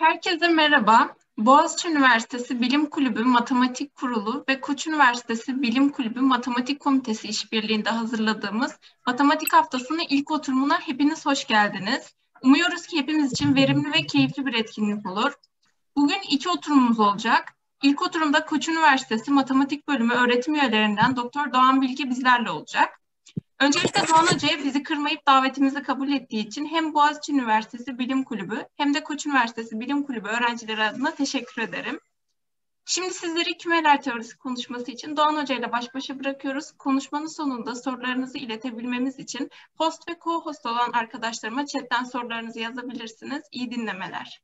Herkese merhaba. Boğaziçi Üniversitesi Bilim Kulübü Matematik Kurulu ve Koç Üniversitesi Bilim Kulübü Matematik Komitesi işbirliğinde hazırladığımız Matematik Haftası'nın ilk oturumuna hepiniz hoş geldiniz. Umuyoruz ki hepimiz için verimli ve keyifli bir etkinlik olur. Bugün iki oturumumuz olacak. İlk oturumda Koç Üniversitesi Matematik Bölümü öğretim üyelerinden Doktor Doğan Bilge bizlerle olacak. Öncelikle Doğan Hoca'ya bizi kırmayıp davetimizi kabul ettiği için hem Boğaziçi Üniversitesi Bilim Kulübü hem de Koç Üniversitesi Bilim Kulübü öğrencileri adına teşekkür ederim. Şimdi sizleri kümeler teorisi konuşması için Doğan Hoca ile baş başa bırakıyoruz. Konuşmanın sonunda sorularınızı iletebilmemiz için host ve co-host olan arkadaşlarıma chatten sorularınızı yazabilirsiniz. İyi dinlemeler.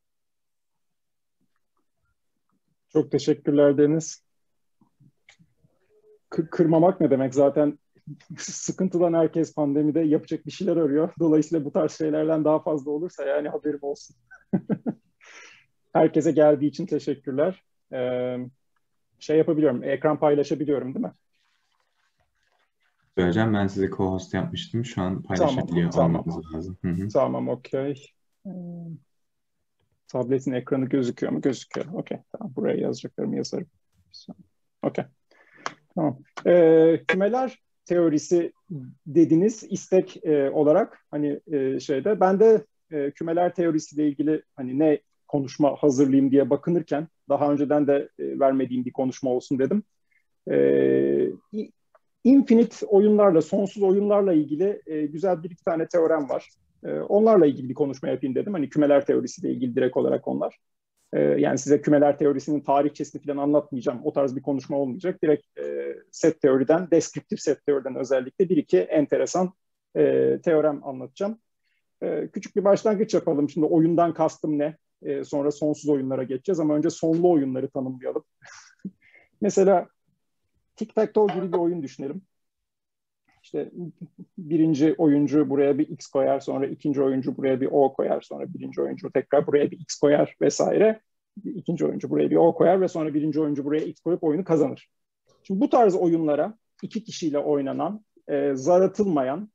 Çok teşekkürler Deniz. Kırmamak ne demek? Zaten sıkıntıdan herkes pandemide yapacak bir şeyler arıyor. Dolayısıyla bu tarz şeylerden daha fazla olursa yani haberim olsun. Herkese geldiği için teşekkürler. Şey yapabiliyorum, ekran paylaşabiliyorum değil mi? Hocam ben size co-host yapmıştım. Şu an paylaşabiliyor olmanız lazım. Tamam, okey. Tabletin ekranı gözüküyor mu? Gözüküyor. Okey, tamam. Buraya yazacaklarımı yazarım. Okey. Tamam. Kümeler teorisi dediniz istek olarak hani şeyde. Ben de kümeler teorisiyle ilgili hani ne konuşma hazırlayayım diye bakınırken daha önceden de vermediğim bir konuşma olsun dedim. Infinite oyunlarla, sonsuz oyunlarla ilgili güzel bir iki tane teorem var. Onlarla ilgili bir konuşma yapayım dedim. Hani kümeler teorisiyle ilgili direkt olarak onlar. Yani size kümeler teorisinin tarihçesini falan anlatmayacağım. O tarz bir konuşma olmayacak. Direkt set teoriden, deskriptif set teoriden özellikle bir iki enteresan teorem anlatacağım. Küçük bir başlangıç yapalım. Şimdi oyundan kastım ne? Sonra sonsuz oyunlara geçeceğiz ama önce sonlu oyunları tanımlayalım. Mesela tic-tac-toe gibi bir oyun düşünelim. İşte birinci oyuncu buraya bir x koyar, sonra ikinci oyuncu buraya bir o koyar, sonra birinci oyuncu tekrar buraya bir x koyar vesaire. İkinci oyuncu buraya bir o koyar ve sonra birinci oyuncu buraya x koyup oyunu kazanır. Şimdi bu tarz oyunlara iki kişiyle oynanan, zar atılmayan,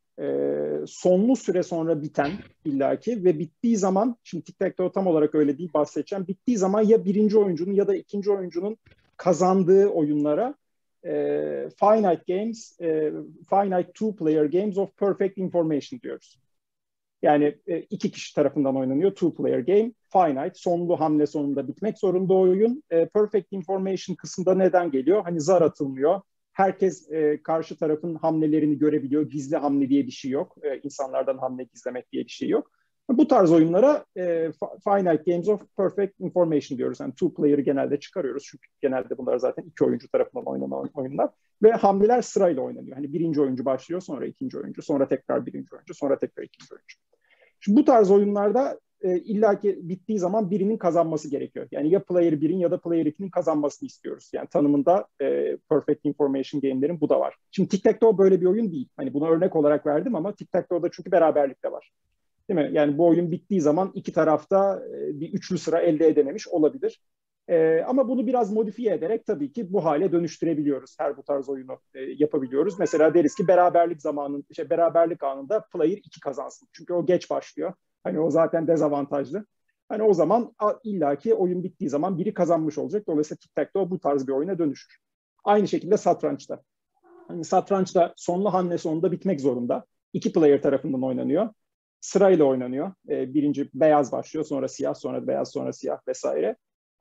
sonlu süre sonra biten illaki ve bittiği zaman, şimdi tic-tac-toe tam olarak öyle değil bahsedeceğim, bittiği zaman ya birinci oyuncunun ya da ikinci oyuncunun kazandığı oyunlara finite games, finite two-player games of perfect information diyoruz. Yani iki kişi tarafından oynanıyor. Two-player game, finite, sonlu hamle sonunda bitmek zorunda oyun. Perfect information kısmında neden geliyor? Hani zar atılmıyor. Herkes karşı tarafın hamlelerini görebiliyor. Gizli hamle diye bir şey yok. İnsanlardan hamle gizlemek diye bir şey yok. Bu tarz oyunlara finite games of perfect information diyoruz. Yani two player'ı genelde çıkarıyoruz. Çünkü genelde bunlar zaten iki oyuncu tarafından oynanan oyunlar. Ve hamleler sırayla oynanıyor. Hani birinci oyuncu başlıyor, sonra ikinci oyuncu, sonra tekrar birinci oyuncu, sonra tekrar ikinci oyuncu. Şimdi bu tarz oyunlarda illaki bittiği zaman birinin kazanması gerekiyor. Yani ya player 1'in ya da player 2'nin kazanmasını istiyoruz. Yani tanımında perfect information game'lerin bu da var. Şimdi tic-tac-toe böyle bir oyun değil. Hani buna örnek olarak verdim ama tic-tac-toe'da çünkü beraberlik de var. Değil mi? Yani bu oyun bittiği zaman iki tarafta bir üçlü sıra elde edememiş olabilir. Ama bunu biraz modifiye ederek tabii ki bu hale dönüştürebiliyoruz. Her bu tarz oyunu yapabiliyoruz. Mesela deriz ki beraberlik anında player 2 kazansın. Çünkü o geç başlıyor. Hani o zaten dezavantajlı. Hani o zaman illaki oyun bittiği zaman biri kazanmış olacak. Dolayısıyla tic-tac-toe bu tarz bir oyuna dönüşür. Aynı şekilde satrançta. Hani satrançta sonlu hamle sonunda bitmek zorunda. İki player tarafından oynanıyor. Sırayla oynanıyor. Birinci beyaz başlıyor, sonra siyah, sonra beyaz, sonra siyah vesaire.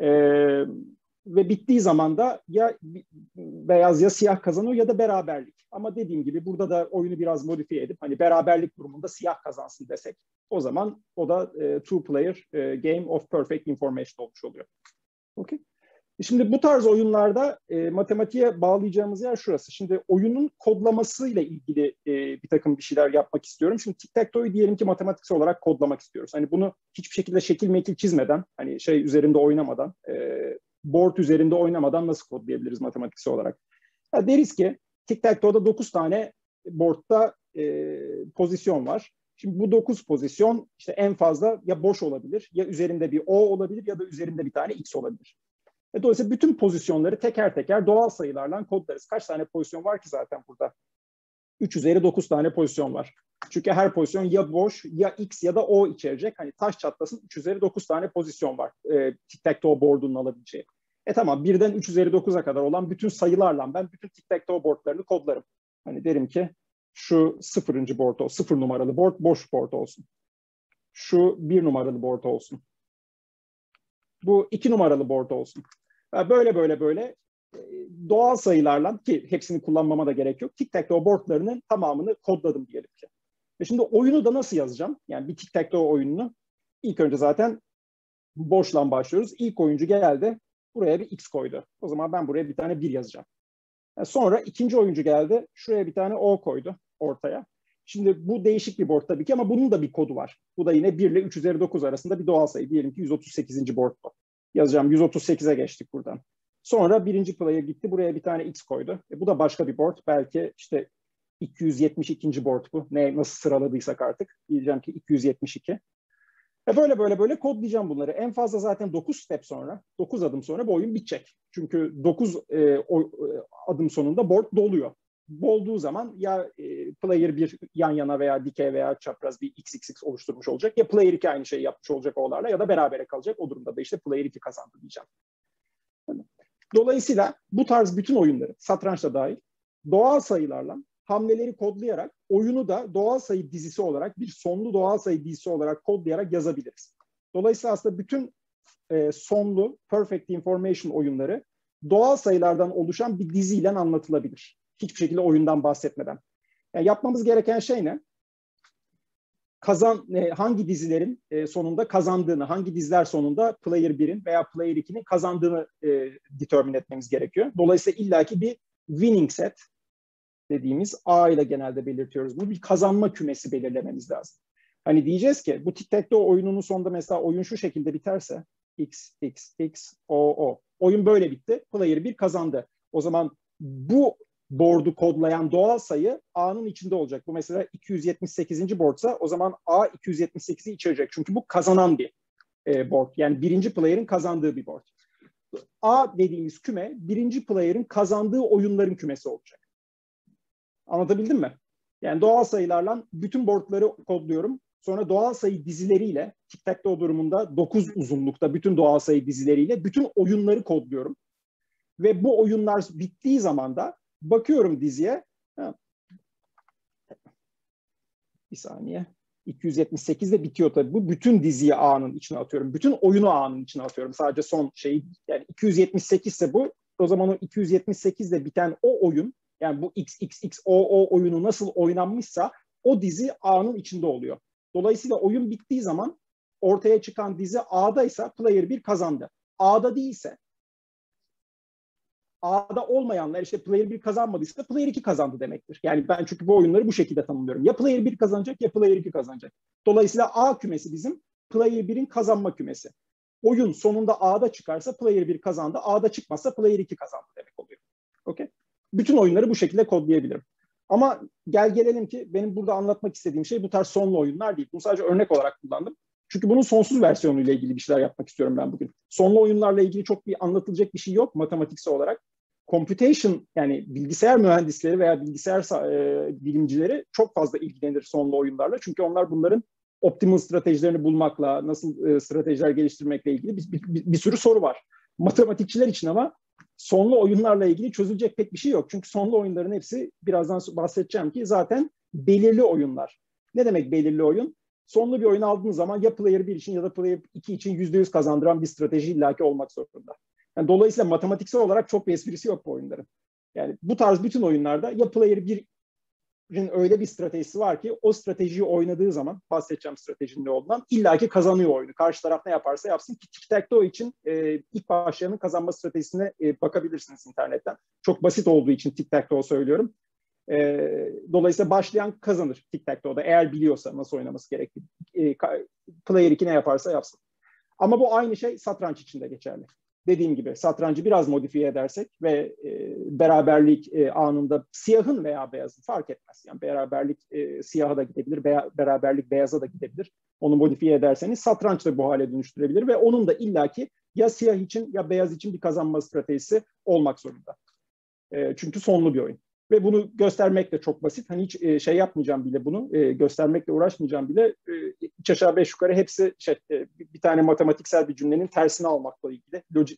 Ve bittiği zaman da ya beyaz ya siyah kazanıyor ya da beraberlik. Ama dediğim gibi burada da oyunu biraz modifiye edip hani beraberlik durumunda siyah kazansın desek o zaman o da two player game of perfect information olmuş oluyor. Okay. Şimdi bu tarz oyunlarda matematiğe bağlayacağımız yer şurası. Şimdi oyunun kodlamasıyla ilgili bir takım bir şeyler yapmak istiyorum. Şimdi tic-tac-toe'yu diyelim ki matematiksel olarak kodlamak istiyoruz. Hani bunu hiçbir şekilde şekil mekil çizmeden, hani şey üzerinde oynamadan, board üzerinde oynamadan nasıl kodlayabiliriz matematiksel olarak? Ya deriz ki tic-tac-toe'da 9 tane board'da pozisyon var. Şimdi bu 9 pozisyon işte en fazla ya boş olabilir, ya üzerinde bir O olabilir ya da üzerinde bir tane X olabilir. Dolayısıyla bütün pozisyonları teker teker doğal sayılarla kodlarız. Kaç tane pozisyon var ki zaten burada? 3 üzeri 9 tane pozisyon var. Çünkü her pozisyon ya boş ya X ya da O içerecek. Hani taş çatlasın 3 üzeri 9 tane pozisyon var. Tic-tac-toe board'unun alabileceği. Tamam, birden 3 üzeri 9'a kadar olan bütün sayılarla ben bütün tic-tac-toe board'larını kodlarım. Hani derim ki şu 0. board olsun, 0 numaralı board boş board olsun. Şu 1 numaralı board olsun. Bu 2 numaralı board olsun. Böyle doğal sayılarla, ki hepsini kullanmama da gerek yok, tic-tac-toe boardlarının tamamını kodladım diyelim ki. Şimdi oyunu da nasıl yazacağım? Yani bir tic-tac-toe oyununu ilk önce zaten boşla başlıyoruz. İlk oyuncu geldi, buraya bir X koydu. O zaman ben buraya bir tane 1 yazacağım. Sonra ikinci oyuncu geldi, şuraya bir tane O koydu ortaya. Şimdi bu değişik bir board tabii ki ama bunun da bir kodu var. Bu da yine 1 ile 3 üzeri 9 arasında bir doğal sayı. Diyelim ki 138. board bu. Yazacağım, 138'e geçtik buradan. Sonra birinci player gitti, buraya bir tane X koydu. Bu da başka bir board. Belki işte 272. board bu. Nasıl sıraladıysak artık. Diyeceğim ki 272. Böyle kodlayacağım bunları. En fazla zaten 9 step sonra, 9 adım sonra bu oyun bitecek. Çünkü 9 adım sonunda board doluyor. Dolduğu zaman ya player 1 yan yana veya dikey veya çapraz bir XXX oluşturmuş olacak, ya player 2 aynı şeyi yapmış olacak oğlarla, ya da berabere kalacak. O durumda da işte player 2 kazandı diyeceğim. Dolayısıyla bu tarz bütün oyunları, satranç da dahil, doğal sayılarla hamleleri kodlayarak oyunu da doğal sayı dizisi olarak, bir sonlu doğal sayı dizisi olarak kodlayarak yazabiliriz. Dolayısıyla aslında bütün sonlu perfect information oyunları doğal sayılardan oluşan bir diziyle anlatılabilir. Hiçbir şekilde oyundan bahsetmeden. Yani yapmamız gereken şey ne? Hangi dizilerin sonunda kazandığını, hangi diziler sonunda player 1'in veya player 2'nin kazandığını determine etmemiz gerekiyor. Dolayısıyla illaki bir winning set dediğimiz A ile genelde belirtiyoruz. Bu bir kazanma kümesi belirlememiz lazım. Hani diyeceğiz ki bu tic-tac-toe oyununun sonunda mesela oyun şu şekilde biterse X, X, X, O. Oyun böyle bitti. Player 1 kazandı. O zaman bu board'u kodlayan doğal sayı A'nın içinde olacak. Bu mesela 278. boardsa o zaman A 278'i içerecek. Çünkü bu kazanan bir board. Yani birinci player'ın kazandığı bir board. A dediğimiz küme birinci player'ın kazandığı oyunların kümesi olacak. Anlatabildim mi? Yani doğal sayılarla bütün boardları kodluyorum. Sonra doğal sayı dizileriyle, tic-tac-toe durumunda 9 uzunlukta bütün doğal sayı dizileriyle bütün oyunları kodluyorum. Ve bu oyunlar bittiği zaman da bakıyorum diziye. Bir saniye. 278'de bitiyor tabii. Bu bütün diziyi A'nın içine atıyorum. Bütün oyunu A'nın içine atıyorum. Sadece son şeyi, yani 278 ise bu. O zaman o 278'de biten o oyun, yani bu XXXOO oyunu nasıl oynanmışsa o dizi A'nın içinde oluyor. Dolayısıyla oyun bittiği zaman ortaya çıkan dizi A'daysa player 1 kazandı. A'da değilse, A'da olmayanlar işte player 1 kazanmadıysa player 2 kazandı demektir. Yani ben çünkü bu oyunları bu şekilde tanımlıyorum. Ya player 1 kazanacak ya player 2 kazanacak. Dolayısıyla A kümesi bizim player 1'in kazanma kümesi. Oyun sonunda A'da çıkarsa player 1 kazandı. A'da çıkmazsa player 2 kazandı demek oluyor. Okay? Bütün oyunları bu şekilde kodlayabilirim. Ama gelelim ki benim burada anlatmak istediğim şey bu tarz sonlu oyunlar değil. Bunu sadece örnek olarak kullandım. Çünkü bunun sonsuz versiyonuyla ilgili bir şeyler yapmak istiyorum ben bugün. Sonlu oyunlarla ilgili çok bir anlatılacak bir şey yok matematiksel olarak. Computation, yani bilgisayar mühendisleri veya bilgisayar bilimcileri çok fazla ilgilenir sonlu oyunlarla. Çünkü onlar bunların optimal stratejilerini bulmakla, nasıl stratejiler geliştirmekle ilgili bir sürü soru var. Matematikçiler için ama sonlu oyunlarla ilgili çözülecek pek bir şey yok. Çünkü sonlu oyunların hepsi, birazdan bahsedeceğim ki, zaten belirli oyunlar. Ne demek belirli oyun? Sonlu bir oyun aldığınız zaman ya player 1 için ya da player 2 için %100 kazandıran bir strateji illaki olmak zorunda. Yani dolayısıyla matematiksel olarak çok bir esprisi yok bu oyunların. Yani bu tarz bütün oyunlarda ya player 1'in öyle bir stratejisi var ki o stratejiyi oynadığı zaman, bahsedeceğim stratejinin ne olduğundan, illaki kazanıyor oyunu. Karşı taraf ne yaparsa yapsın ki tic-tac-toe için ilk başlayanın kazanma stratejisine bakabilirsiniz internetten. Çok basit olduğu için tic-tac-toe söylüyorum. Dolayısıyla başlayan kazanır tic-tac-toe'da eğer biliyorsa nasıl oynaması gerektiğini. Player 2 ne yaparsa yapsın. Ama bu aynı şey satranç için de geçerli. Dediğim gibi satrancı biraz modifiye edersek ve beraberlik anında siyahın veya beyazın fark etmez. Yani beraberlik siyaha da gidebilir, beraberlik beyaza da gidebilir. Onu modifiye ederseniz satranç da bu hale dönüştürebilir ve onun da illaki ya siyah için ya beyaz için bir kazanma stratejisi olmak zorunda. Çünkü sonlu bir oyun. Ve bunu göstermek de çok basit. Hani hiç şey yapmayacağım bile bunu, göstermekle uğraşmayacağım bile. Üç aşağı beş yukarı hepsi bir tane matematiksel bir cümlenin tersini almakla ilgili.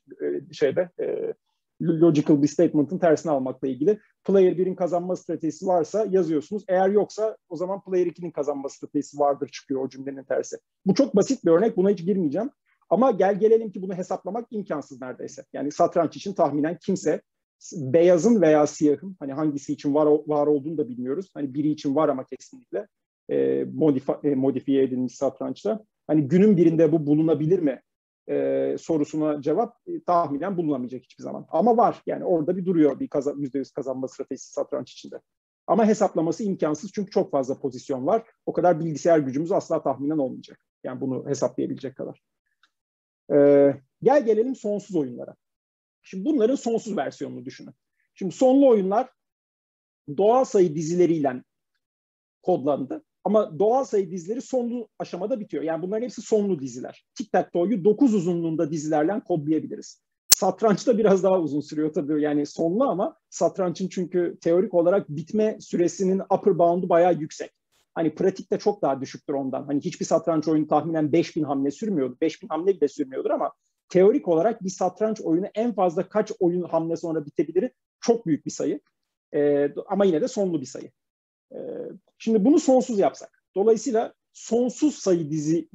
Logical bir statement'ın tersini almakla ilgili. Player 1'in kazanma stratejisi varsa yazıyorsunuz. Eğer yoksa o zaman Player 2'nin kazanma stratejisi vardır çıkıyor o cümlenin tersi. Bu çok basit bir örnek. Buna hiç girmeyeceğim. Ama gelelim ki bunu hesaplamak imkansız neredeyse. Yani satranç için tahminen kimse beyazın veya siyahın, hani hangisi için var olduğunu da bilmiyoruz. Hani biri için var ama kesinlikle modifiye edilmiş satrançta. Hani günün birinde bu bulunabilir mi sorusuna cevap tahminen bulunamayacak hiçbir zaman. Ama var, yani orada bir duruyor bir %100 kazanma stratejisi satranç içinde. Ama hesaplaması imkansız çünkü çok fazla pozisyon var. O kadar bilgisayar gücümüz asla tahminen olmayacak. Yani bunu hesaplayabilecek kadar. Gelelim sonsuz oyunlara. Şimdi bunların sonsuz versiyonunu düşünün. Şimdi sonlu oyunlar doğal sayı dizileriyle kodlandı. Ama doğal sayı dizileri sonlu aşamada bitiyor. Yani bunların hepsi sonlu diziler. Tic-tac-toe'yu 9 uzunluğunda dizilerle kodlayabiliriz. Satrançta biraz daha uzun sürüyor tabii. Yani sonlu ama satrançın çünkü teorik olarak bitme süresinin upper bound'u bayağı yüksek. Hani pratikte çok daha düşüktür ondan. Hani hiçbir satranç oyunu tahminen 5000 hamle sürmüyordu. 5000 hamle bile sürmüyordur ama teorik olarak bir satranç oyunu en fazla kaç oyun hamle sonra bitebilir? Çok büyük bir sayı. Ama yine de sonlu bir sayı. Şimdi bunu sonsuz yapsak. Dolayısıyla sonsuz sayı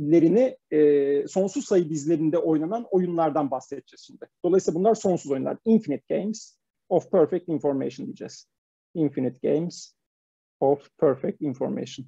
dizilerinde oynanan oyunlardan bahsedeceğiz şimdi. Dolayısıyla bunlar sonsuz oyunlar. Infinite Games of Perfect Information diyeceğiz. Infinite Games of Perfect Information.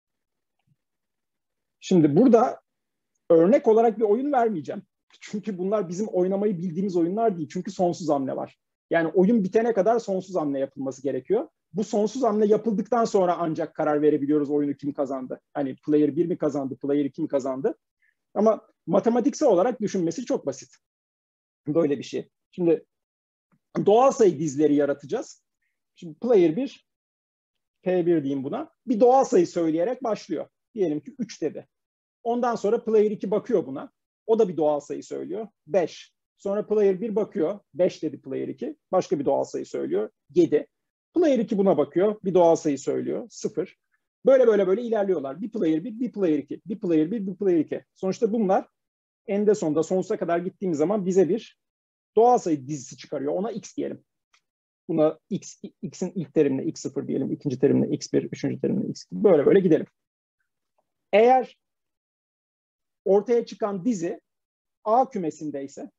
Şimdi burada örnek olarak bir oyun vermeyeceğim. Çünkü bunlar bizim oynamayı bildiğimiz oyunlar değil. Çünkü sonsuz hamle var. Yani oyun bitene kadar sonsuz hamle yapılması gerekiyor. Bu sonsuz hamle yapıldıktan sonra ancak karar verebiliyoruz oyunu kim kazandı. Hani player 1 mi kazandı, player 2 mi kazandı. Ama matematiksel olarak düşünmesi çok basit. Böyle bir şey. Şimdi doğal sayı dizileri yaratacağız. Şimdi player 1, P1 diyeyim buna. Bir doğal sayı söyleyerek başlıyor. Diyelim ki 3 dedi. Ondan sonra player 2 bakıyor buna. O da bir doğal sayı söylüyor. 5. Sonra player 1 bakıyor. 5 dedi player 2. Başka bir doğal sayı söylüyor. 7. Player 2 buna bakıyor. Bir doğal sayı söylüyor. 0. Böyle ilerliyorlar. Bir player 1, bir player 2. Bir player 1, bir player 2. Sonuçta bunlar eninde sonunda sonsuza kadar gittiğimiz zaman bize bir doğal sayı dizisi çıkarıyor. Ona x diyelim. Buna x'in ilk terimine x0 diyelim. İkinci terimine x1, üçüncü terimine x2. Böyle gidelim. Eğer ortaya çıkan dizi A kümesindeyse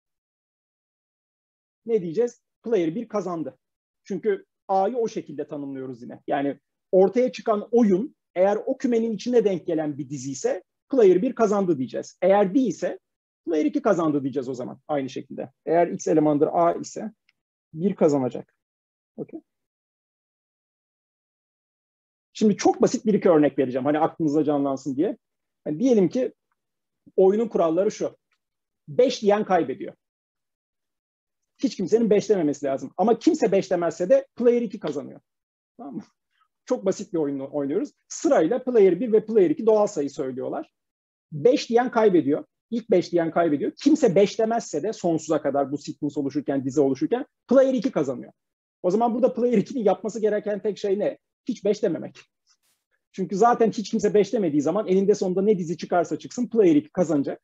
ne diyeceğiz? Player 1 kazandı. Çünkü A'yı o şekilde tanımlıyoruz yine. Yani ortaya çıkan oyun eğer o kümenin içine denk gelen bir dizi ise player 1 kazandı diyeceğiz. Eğer değilse player 2 kazandı diyeceğiz o zaman aynı şekilde. Eğer x elemandır A ise 1 kazanacak. Okay. Şimdi çok basit bir iki örnek vereceğim. Hani aklınıza canlansın diye. Yani diyelim ki oyunun kuralları şu. 5 diyen kaybediyor. Hiç kimsenin 5 dememesi lazım. Ama kimse 5 demezse de player 2 kazanıyor. Tamam mı? Çok basit bir oyun oynuyoruz. Sırayla player 1 ve player 2 doğal sayı söylüyorlar. 5 diyen kaybediyor. İlk 5 diyen kaybediyor. Kimse 5 demezse de sonsuza kadar bu sequence oluşurken, dizi oluşurken player 2 kazanıyor. O zaman burada player 2'nin yapması gereken tek şey ne? Hiç 5 dememek. Çünkü zaten hiç kimse 5 demediği zaman eninde sonunda ne dizi çıkarsa çıksın player 2 kazanacak.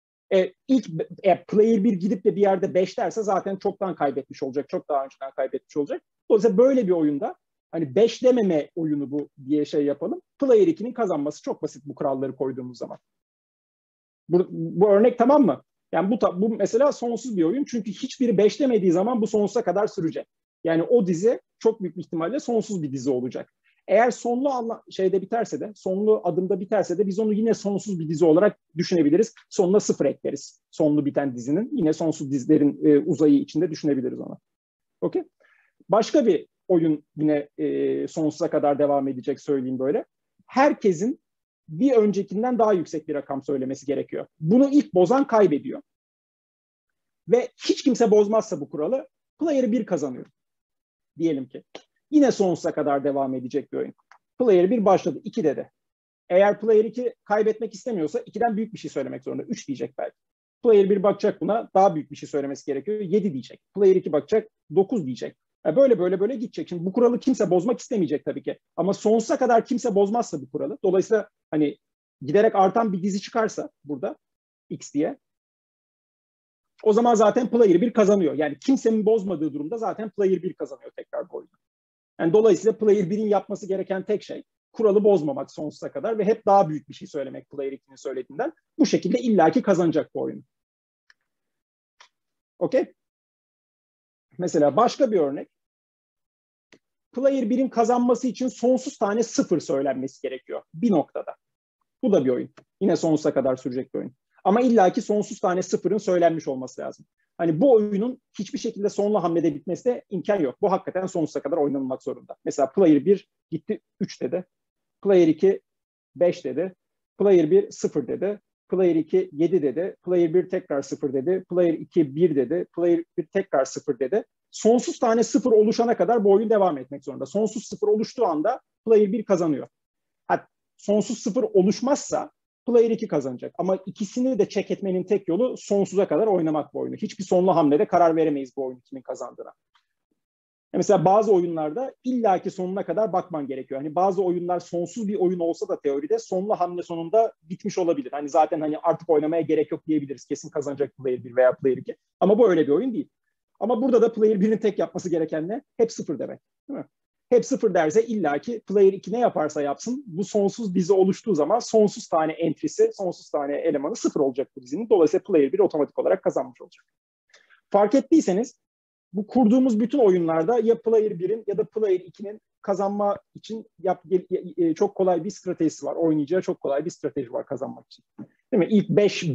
Player 1 gidip de bir yerde 5 derse zaten çoktan kaybetmiş olacak. Çok daha önceden kaybetmiş olacak. Dolayısıyla böyle bir oyunda hani 5 dememe oyunu bu diye şey yapalım. Player 2'nin kazanması çok basit bu kuralları koyduğumuz zaman. Bu örnek tamam mı? Yani bu mesela sonsuz bir oyun. Çünkü hiçbiri 5 demediği zaman bu sonsuza kadar sürecek. Yani o dizi çok büyük bir ihtimalle sonsuz bir dizi olacak. Eğer sonlu adımda biterse de biz onu yine sonsuz bir dizi olarak düşünebiliriz. Sonuna 0 ekleriz. Sonlu biten dizinin. Yine sonsuz dizilerin uzayı içinde düşünebiliriz ona. Okay? Başka bir oyun yine sonsuza kadar devam edecek söyleyeyim böyle. Herkesin bir öncekinden daha yüksek bir rakam söylemesi gerekiyor. Bunu ilk bozan kaybediyor. Ve hiç kimse bozmazsa bu kuralı player 1 kazanıyor. Diyelim ki. Yine sonsuza kadar devam edecek bir oyun. Player 1 başladı. 2 dedi. Eğer player 2 kaybetmek istemiyorsa 2'den büyük bir şey söylemek zorunda. 3 diyecek belki. Player 1 bakacak buna. Daha büyük bir şey söylemesi gerekiyor. 7 diyecek. Player 2 bakacak. 9 diyecek. Böyle gidecek. Şimdi bu kuralı kimse bozmak istemeyecek tabii ki. Ama sonsuza kadar kimse bozmazsa bu kuralı. Dolayısıyla hani giderek artan bir dizi çıkarsa burada X diye, o zaman zaten player 1 kazanıyor. Yani kimsenin bozmadığı durumda zaten player 1 kazanıyor tekrar bu oyunu. Yani dolayısıyla player 1'in yapması gereken tek şey kuralı bozmamak sonsuza kadar ve hep daha büyük bir şey söylemek player 2'nin söylediğinden. Bu şekilde illaki kazanacak bu oyunu. Okey? Mesela başka bir örnek. Player 1'in kazanması için sonsuz tane 0 söylenmesi gerekiyor bir noktada. Bu da bir oyun. Yine sonsuza kadar sürecek bir oyun. Ama illaki sonsuz tane 0'ın söylenmiş olması lazım. Hani bu oyunun hiçbir şekilde sonlu hamlede bitmesine imkan yok. Bu hakikaten sonsuza kadar oynanılmak zorunda. Mesela player 1 gitti 3 dedi. Player 2 5 dedi. Player 1 0 dedi. Player 2 7 dedi. Player 1 tekrar 0 dedi. Player 2 1 dedi. Player 1 tekrar 0 dedi. Sonsuz tane 0 oluşana kadar bu oyun devam etmek zorunda. Sonsuz 0 oluştuğu anda player 1 kazanıyor. Sonsuz 0 oluşmazsa player 2 kazanacak. Ama ikisini de check etmenin tek yolu sonsuza kadar oynamak bu oyunu. Hiçbir sonlu hamlede karar veremeyiz bu oyunu kimin kazandığına. Mesela bazı oyunlarda illaki sonuna kadar bakman gerekiyor. Hani bazı oyunlar sonsuz bir oyun olsa da teoride sonlu hamle sonunda bitmiş olabilir. Hani zaten hani artık oynamaya gerek yok diyebiliriz. Kesin kazanacak player 1 veya player 2. Ama bu öyle bir oyun değil. Ama burada da player 1'in tek yapması gereken ne? Hep 0 demek. Değil mi? Hep 0 derse illaki player 2 ne yaparsa yapsın bu sonsuz dizi oluştuğu zaman sonsuz tane entry'si, sonsuz tane elemanı 0 olacak bu dizinin. Dolayısıyla player 1 otomatik olarak kazanmış olacak. Fark ettiyseniz bu kurduğumuz bütün oyunlarda ya player 1'in ya da player 2'nin kazanma için çok kolay bir stratejisi var. Oynayacağı çok kolay bir strateji var kazanmak için. Değil mi? İlk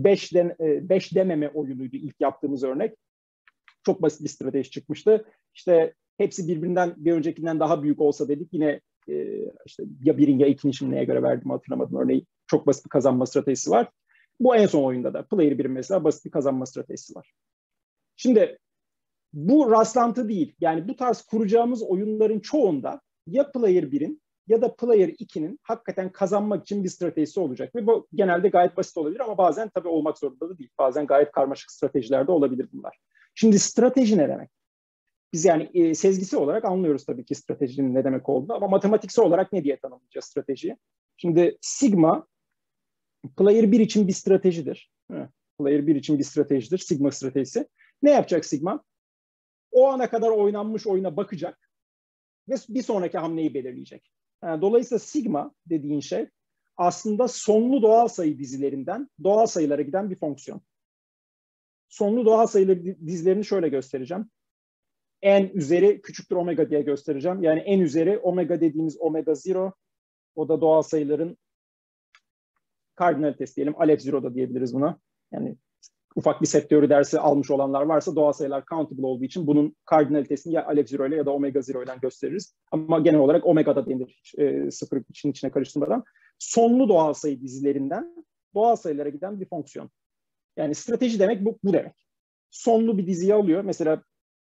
5 dememe oyunuydu ilk yaptığımız örnek. Çok basit bir strateji çıkmıştı. İşte hepsi birbirinden bir öncekinden daha büyük olsa dedik. Yine işte ya birin ya ikinin, şimdi neye göre verdiğimi hatırlamadım. Örneğin çok basit bir kazanma stratejisi var. Bu en son oyunda da player 1'in mesela basit bir kazanma stratejisi var. Şimdi bu rastlantı değil. Yani bu tarz kuracağımız oyunların çoğunda ya player 1'in ya da player 2'nin hakikaten kazanmak için bir stratejisi olacak. Ve bu genelde gayet basit olabilir ama bazen tabii olmak zorunda da değil. Bazen gayet karmaşık stratejiler de olabilir bunlar. Şimdi strateji ne demek? Biz yani sezgisi olarak anlıyoruz tabii ki stratejinin ne demek olduğunu ama matematiksel olarak ne diye tanımlayacağız stratejiyi? Şimdi sigma player 1 için bir stratejidir. Player 1 için bir stratejidir. Sigma stratejisi. Ne yapacak sigma? O ana kadar oynanmış oyuna bakacak ve bir sonraki hamleyi belirleyecek. Yani dolayısıyla sigma dediğin şey aslında sonlu doğal sayı dizilerinden doğal sayılara giden bir fonksiyon. Sonlu doğal sayıları dizilerini şöyle göstereceğim. En üzeri küçüktür omega diye göstereceğim. Yani en üzeri omega dediğimiz omega 0, o da doğal sayıların kardinalitesi diyelim. Aleph 0 da diyebiliriz buna. Yani ufak bir set teori dersi almış olanlar varsa doğal sayılar countable olduğu için bunun kardinalitesini ya Aleph 0 ile ya da omega 0 ile gösteririz. Ama genel olarak omega da denir sıfır için içine karıştırmadan. Sonlu doğal sayı dizilerinden doğal sayılara giden bir fonksiyon. Yani strateji demek bu demek. Sonlu bir diziyi alıyor. Mesela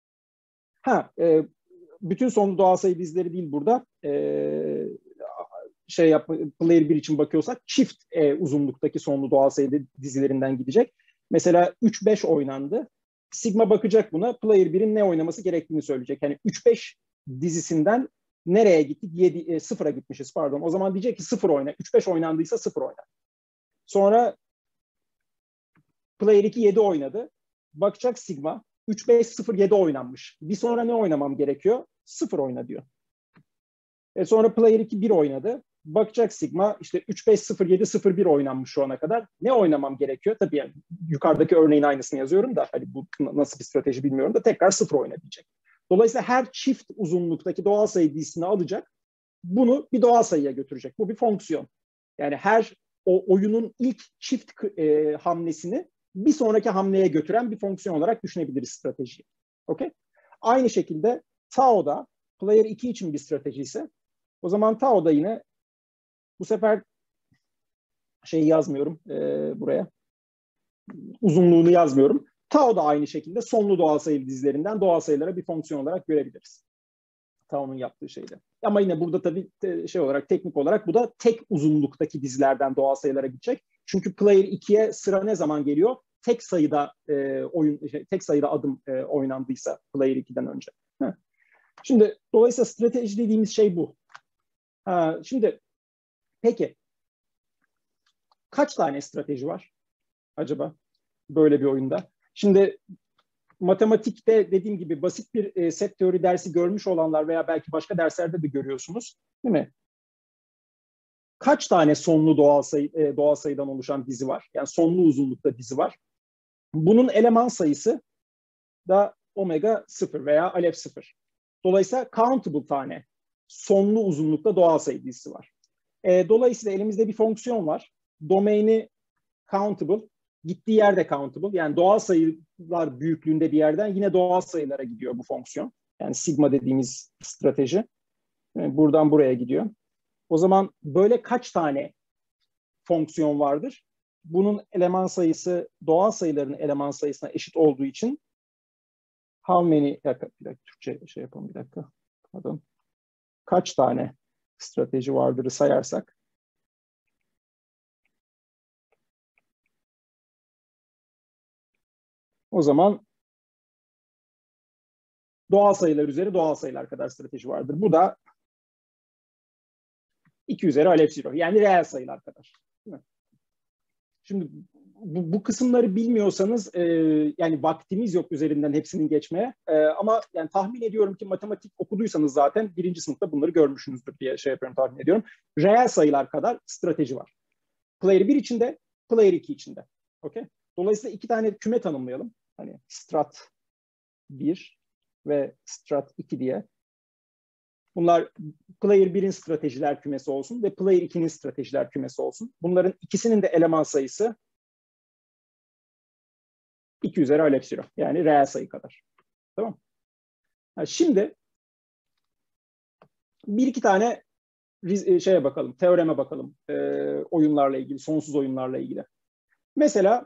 bütün sonlu doğal sayı dizileri değil burada. Player 1 için bakıyorsak çift uzunluktaki sonlu doğal sayı dizilerinden gidecek. Mesela 3-5 oynandı. Sigma bakacak buna. Player 1'in ne oynaması gerektiğini söyleyecek. Yani 3-5 dizisinden nereye gittik? 0'a gitmişiz pardon. O zaman diyecek ki 0 oyna. 3-5 oynandıysa 0 oyna. Sonra Player 2 7 oynadı. Bakacak sigma. 3-5-0-7 oynanmış. Bir sonra ne oynamam gerekiyor? 0 oyna diyor. Sonra player 2 1 oynadı. Bakacak sigma işte 3-5-0-7-0-1 oynanmış şu ana kadar. Ne oynamam gerekiyor? Tabii yani yukarıdaki örneğin aynısını yazıyorum da hani bu nasıl bir strateji bilmiyorum da tekrar 0 oyna diyecek. Dolayısıyla her çift uzunluktaki doğal sayı dizisini alacak. Bunu bir doğal sayıya götürecek. Bu bir fonksiyon. Yani her oyunun ilk çift hamlesini bir sonraki hamleye götüren bir fonksiyon olarak düşünebiliriz stratejiyi. Okay? Aynı şekilde Tao'da player 2 için bir strateji ise o zaman Tao'da yine bu sefer yazmıyorum buraya. Uzunluğunu yazmıyorum. Tao'da aynı şekilde sonlu doğal sayı dizilerinden doğal sayılara bir fonksiyon olarak görebiliriz. Tao'nun yaptığı şeyde. Ama yine burada tabii olarak teknik olarak bu da tek uzunluktaki dizilerden doğal sayılara gidecek. Çünkü player 2'ye sıra ne zaman geliyor? Tek sayıda tek sayıda adım oynandıysa player 2'den önce. Şimdi dolayısıyla strateji dediğimiz şey bu. Şimdi peki kaç tane strateji var acaba böyle bir oyunda? Şimdi matematikte dediğim gibi basit bir set teori dersi görmüş olanlar veya belki başka derslerde de görüyorsunuz, değil mi? Kaç tane sonlu doğal sayıdan oluşan dizi var? Yani sonlu uzunlukta dizi var. Bunun eleman sayısı da omega 0 veya alef 0. Dolayısıyla countable tane sonlu uzunlukta doğal sayı dizisi var. Dolayısıyla elimizde bir fonksiyon var. Domaini countable, gittiği yerde countable. Yani doğal sayılar büyüklüğünde bir yerden yine doğal sayılara gidiyor bu fonksiyon. Yani sigma dediğimiz strateji. Buradan buraya gidiyor. O zaman böyle kaç tane fonksiyon vardır? Bunun eleman sayısı doğal sayıların eleman sayısına eşit olduğu için how many, bir dakika Türkçe şey yapalım bir dakika. Pardon. Kaç tane strateji vardır'ı sayarsak o zaman doğal sayılar üzeri doğal sayılar kadar strateji vardır. Bu da 2 üzeri alef 0. Yani reel sayılar kadar. Değil mi? Şimdi bu kısımları bilmiyorsanız yani vaktimiz yok üzerinden hepsinin geçmeye. Ama yani tahmin ediyorum ki matematik okuduysanız zaten birinci sınıfta bunları görmüşsünüzdür diye şey yapıyorum, tahmin ediyorum. Reel sayılar kadar strateji var. Player 1 içinde, player 2 içinde. Okay? Dolayısıyla 2 tane küme tanımlayalım. Hani strat 1 ve strat 2 diye. Bunlar player 1'in stratejiler kümesi olsun ve player 2'nin stratejiler kümesi olsun. Bunların ikisinin de eleman sayısı 2 üzeri alef 0. Yani reel sayı kadar. Tamam. Şimdi bir iki tane şeye bakalım, teoreme bakalım. Oyunlarla ilgili, sonsuz oyunlarla ilgili. Mesela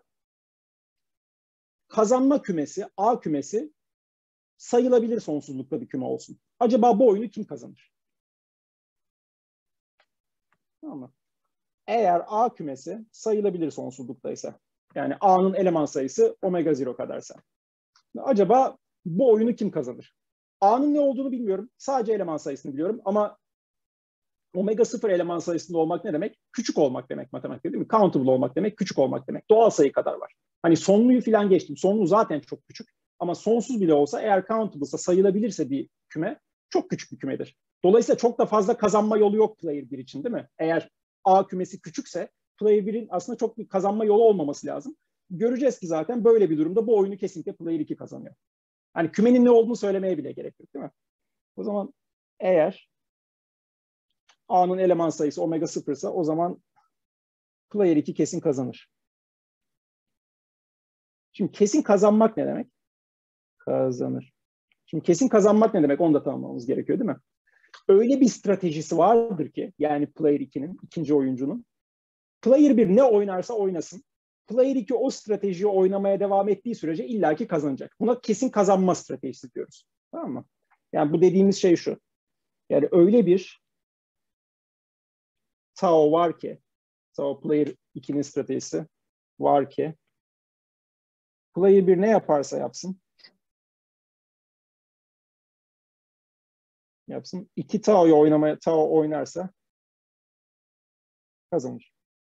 kazanma kümesi, A kümesi sayılabilir sonsuzlukta bir küme olsun. Acaba bu oyunu kim kazanır? Tamam mı? Eğer A kümesi sayılabilir sonsuzluktaysa, yani A'nın eleman sayısı omega 0 kadarsa, acaba bu oyunu kim kazanır? A'nın ne olduğunu bilmiyorum. Sadece eleman sayısını biliyorum ama omega 0 eleman sayısında olmak ne demek? Küçük olmak demek matematikte, değil mi? Countable olmak demek, küçük olmak demek. Doğal sayı kadar var. Hani sonluyu falan geçtim. Sonlu zaten çok küçük. Ama sonsuz bile olsa, eğer countable'sa, sayılabilirse bir küme, çok küçük bir kümedir. Dolayısıyla çok da fazla kazanma yolu yok player 1 için, değil mi? Eğer A kümesi küçükse player 1'in aslında çok bir kazanma yolu olmaması lazım. Göreceğiz ki zaten böyle bir durumda bu oyunu kesinlikle player 2 kazanıyor. Hani kümenin ne olduğunu söylemeye bile gerek yok, değil mi? O zaman eğer A'nın eleman sayısı omega 0 ise o zaman player 2 kesin kazanır. Şimdi kesin kazanmak ne demek? Kazanır. Şimdi kesin kazanmak ne demek? Onu da tanımlamamız gerekiyor, değil mi? Öyle bir stratejisi vardır ki, yani player 2'nin, ikinci oyuncunun, player 1 ne oynarsa oynasın, player 2 o stratejiyi oynamaya devam ettiği sürece illaki kazanacak. Buna kesin kazanma stratejisi diyoruz. Tamam mı? Yani bu dediğimiz şey şu. Yani öyle bir Tao var ki, Tao player 2'nin stratejisi var ki, player 1 ne yaparsa yapsın, İki Tao oynarsa kazanır.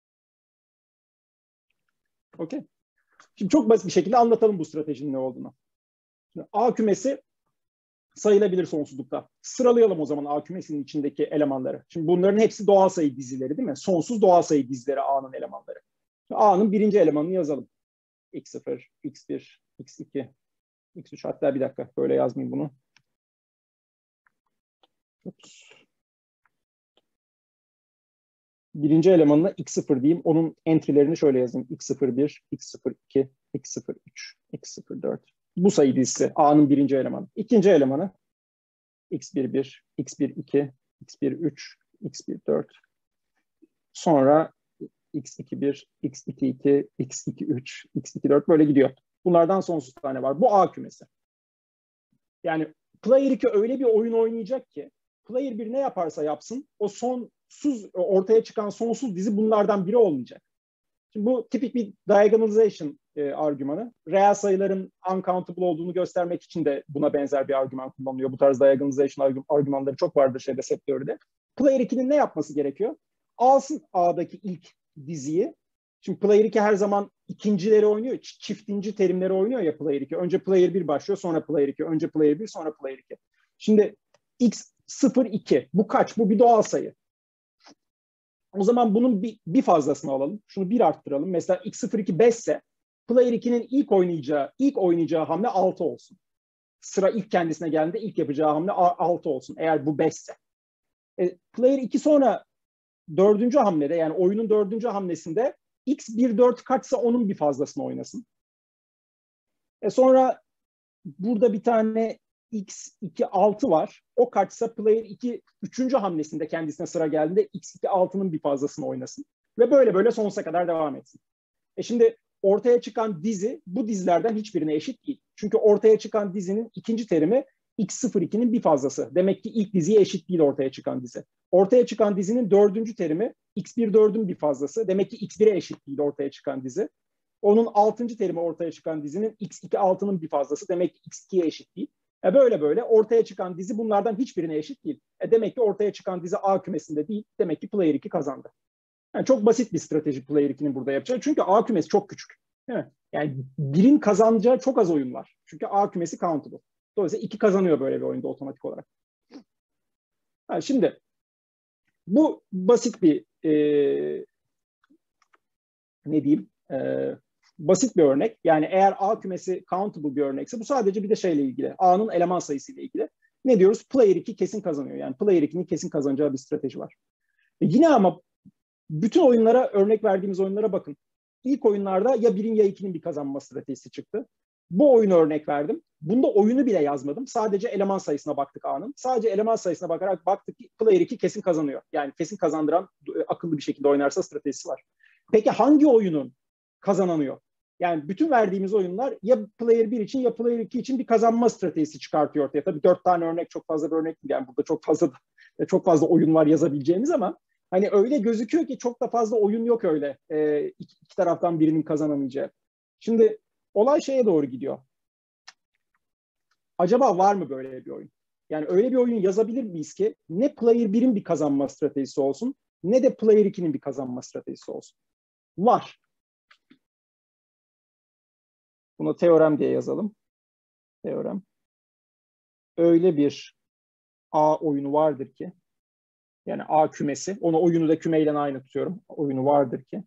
Okey. Şimdi çok basit bir şekilde anlatalım bu stratejinin ne olduğunu. Şimdi A kümesi sayılabilir sonsuzlukta. Sıralayalım o zaman A kümesinin içindeki elemanları. Şimdi bunların hepsi doğal sayı dizileri, değil mi? Sonsuz doğal sayı dizileri A'nın elemanları. Şimdi A'nın birinci elemanını yazalım. X0, X1, X2, X3. Hatta bir dakika, böyle yazmayayım bunu. Birinci elemanına X0 diyeyim. Onun entry'lerini şöyle yazayım. X01, X02, X03, X04. Bu sayı dizisi A'nın birinci elemanı. İkinci elemanı X11, X12, X13, X14. Sonra X21, X22, X23, X24 böyle gidiyor. Bunlardan sonsuz tane var. Bu A kümesi. Yani player 2 öyle bir oyun oynayacak ki player 1 ne yaparsa yapsın o ortaya çıkan sonsuz dizi bunlardan biri olmayacak. Şimdi bu tipik bir diagonalization argümanı. Reel sayıların uncountable olduğunu göstermek için de buna benzer bir argüman kullanılıyor. Bu tarz diagonalization argümanları çok vardır set teoride. Player 2'nin ne yapması gerekiyor? Alsın A'daki ilk diziyi. Şimdi Player 2 her zaman ikincileri oynuyor. Çiftinci terimleri oynuyor ya Player 2. Önce Player 1 başlıyor, sonra Player 2. Önce Player 1, sonra Player 2. Şimdi x 0, 2. Bu kaç? Bu bir doğal sayı. O zaman bunun bir fazlasını alalım. Şunu 1 arttıralım. Mesela x02 5 ise Player 2'nin ilk oynayacağı hamle 6 olsun. Sıra ilk kendisine geldiğinde ilk yapacağı hamle 6 olsun. Eğer bu 5 ise. Player 2 sonra 4. hamlede, yani oyunun 4. hamlesinde x1 4 kaçsa onun bir fazlasını oynasın. Sonra burada bir tane x2 6 var. O kaçsa Player 2 3. hamlesinde kendisine sıra geldiğinde x2 6'nın bir fazlasını oynasın. Ve böyle böyle sonsuza kadar devam etsin. Şimdi ortaya çıkan dizi bu dizilerden hiçbirine eşit değil. Çünkü ortaya çıkan dizinin ikinci terimi x02'nin bir fazlası. Demek ki ilk diziye eşit değil ortaya çıkan dizi. Ortaya çıkan dizinin 4. terimi x1 4'ün bir fazlası. Demek ki x1'e eşit değil ortaya çıkan dizi. Onun 6. terimi ortaya çıkan dizinin x2 6'nın bir fazlası. Demek ki x2'ye eşit değil. Böyle böyle ortaya çıkan dizi bunlardan hiçbirine eşit değil. Demek ki ortaya çıkan dizi A kümesinde değil. Demek ki Player 2 kazandı. Yani çok basit bir strateji Player 2'nin burada yapacağı. Çünkü A kümesi çok küçük. Değil mi? Yani birin kazanacağı çok az oyun var. Çünkü A kümesi countable. Dolayısıyla 2 kazanıyor böyle bir oyunda otomatik olarak. Şimdi bu basit bir basit bir örnek. Yani eğer A kümesi countable bir örnekse bu sadece bir de şeyle ilgili. A'nın eleman sayısıyla ilgili. Ne diyoruz? Player 2 kesin kazanıyor. Yani Player 2'nin kesin kazanacağı bir strateji var. Yine ama bütün oyunlara, örnek verdiğimiz oyunlara bakın. İlk oyunlarda ya 1'in ya 2'nin bir kazanma stratejisi çıktı. Bu oyunu örnek verdim. Bunda oyunu bile yazmadım. Sadece eleman sayısına baktık A'nın. Sadece eleman sayısına bakarak baktık ki Player 2 kesin kazanıyor. Yani kesin kazandıran, akıllı bir şekilde oynarsa stratejisi var. Peki hangi oyunun kazananıyor? Yani bütün verdiğimiz oyunlar ya Player 1 için ya Player 2 için bir kazanma stratejisi çıkartıyor ortaya. Tabii 4 tane örnek çok fazla bir örnek değil. Yani burada çok fazla oyun var yazabileceğimiz ama hani öyle gözüküyor ki çok da fazla oyun yok öyle. İki taraftan birinin kazanamayacağı. Şimdi olay şeye doğru gidiyor. Acaba var mı böyle bir oyun? Yani öyle bir oyun yazabilir miyiz ki ne Player 1'in bir kazanma stratejisi olsun ne de Player 2'nin bir kazanma stratejisi olsun? Var. Bunu teorem diye yazalım. Teorem. Öyle bir A oyunu vardır ki, yani A kümesi, onu oyunu da kümeyle aynı tutuyorum. Oyunu vardır ki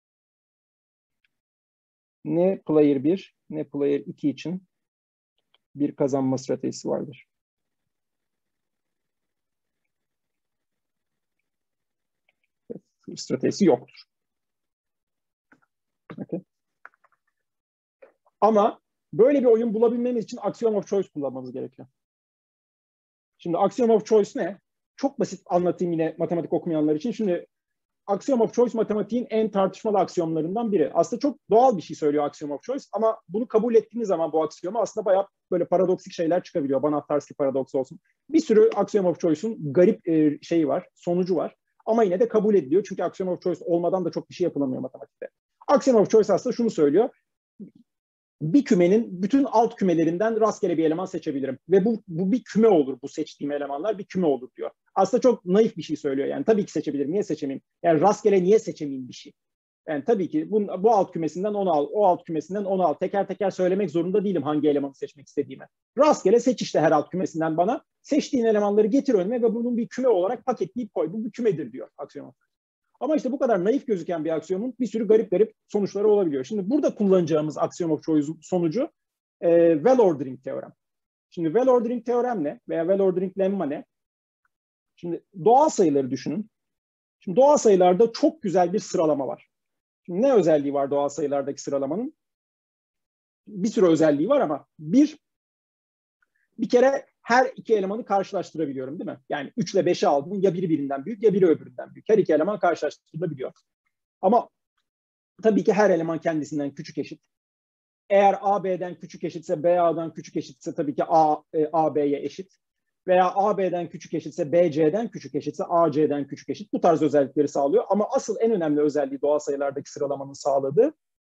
ne Player 1 ne Player 2 için bir kazanma stratejisi vardır. Stratejisi yoktur. Okay. Ama böyle bir oyun bulabilmemiz için axiom of choice kullanmamız gerekiyor. Şimdi axiom of choice ne? Çok basit anlatayım yine matematik okumayanlar için. Şimdi axiom of choice matematiğin en tartışmalı aksiyomlarından biri. Aslında çok doğal bir şey söylüyor axiom of choice ama bunu kabul ettiğiniz zaman bu aksiyoma aslında bayağı böyle paradoksik şeyler çıkabiliyor. Banach-Tarski paradoksu olsun. Bir sürü axiom of choice'un garip şeyi var, sonucu var. Ama yine de kabul ediliyor. Çünkü axiom of choice olmadan da çok bir şey yapılamıyor matematikte. Axiom of choice aslında şunu söylüyor. Bir kümenin bütün alt kümelerinden rastgele bir eleman seçebilirim. Ve bu bir küme olur, bu seçtiğim elemanlar bir küme olur diyor. Aslında çok naif bir şey söylüyor. Yani tabii ki seçebilirim, niye seçemeyeyim? Yani rastgele niye seçemeyeyim bir şey? Yani tabii ki bu alt kümesinden onu al, o alt kümesinden onu al. Teker teker söylemek zorunda değilim hangi elemanı seçmek istediğimi. Rastgele seç işte her alt kümesinden bana. Seçtiğin elemanları getir önüme ve bunun bir küme olarak paketleyip koy. Bu bir kümedir diyor aksiyom. Ama işte bu kadar naif gözüken bir aksiyomun bir sürü garip sonuçları olabiliyor. Şimdi burada kullanacağımız axiom of choice sonucu well ordering teorem. Şimdi well ordering teorem ne? Veya well ordering lemma ne? Şimdi doğal sayıları düşünün. Şimdi doğal sayılarda çok güzel bir sıralama var. Şimdi ne özelliği var doğal sayılardaki sıralamanın? Bir sürü özelliği var ama bir kere her iki elemanı karşılaştırabiliyorum değil mi? Yani 3 ile 5'i aldım ya biri birinden büyük ya biri öbüründen büyük. Her iki eleman karşılaştırılabiliyor. Ama tabii ki her eleman kendisinden küçük eşit. Eğer A B'den küçük eşitse B A'dan küçük eşitse tabii ki A B'ye eşit. Veya A B'den küçük eşitse B C'den küçük eşitse A C'den küçük eşit. Bu tarz özellikleri sağlıyor. Ama asıl en önemli özelliği doğal sayılardaki sıralamanın sağladığı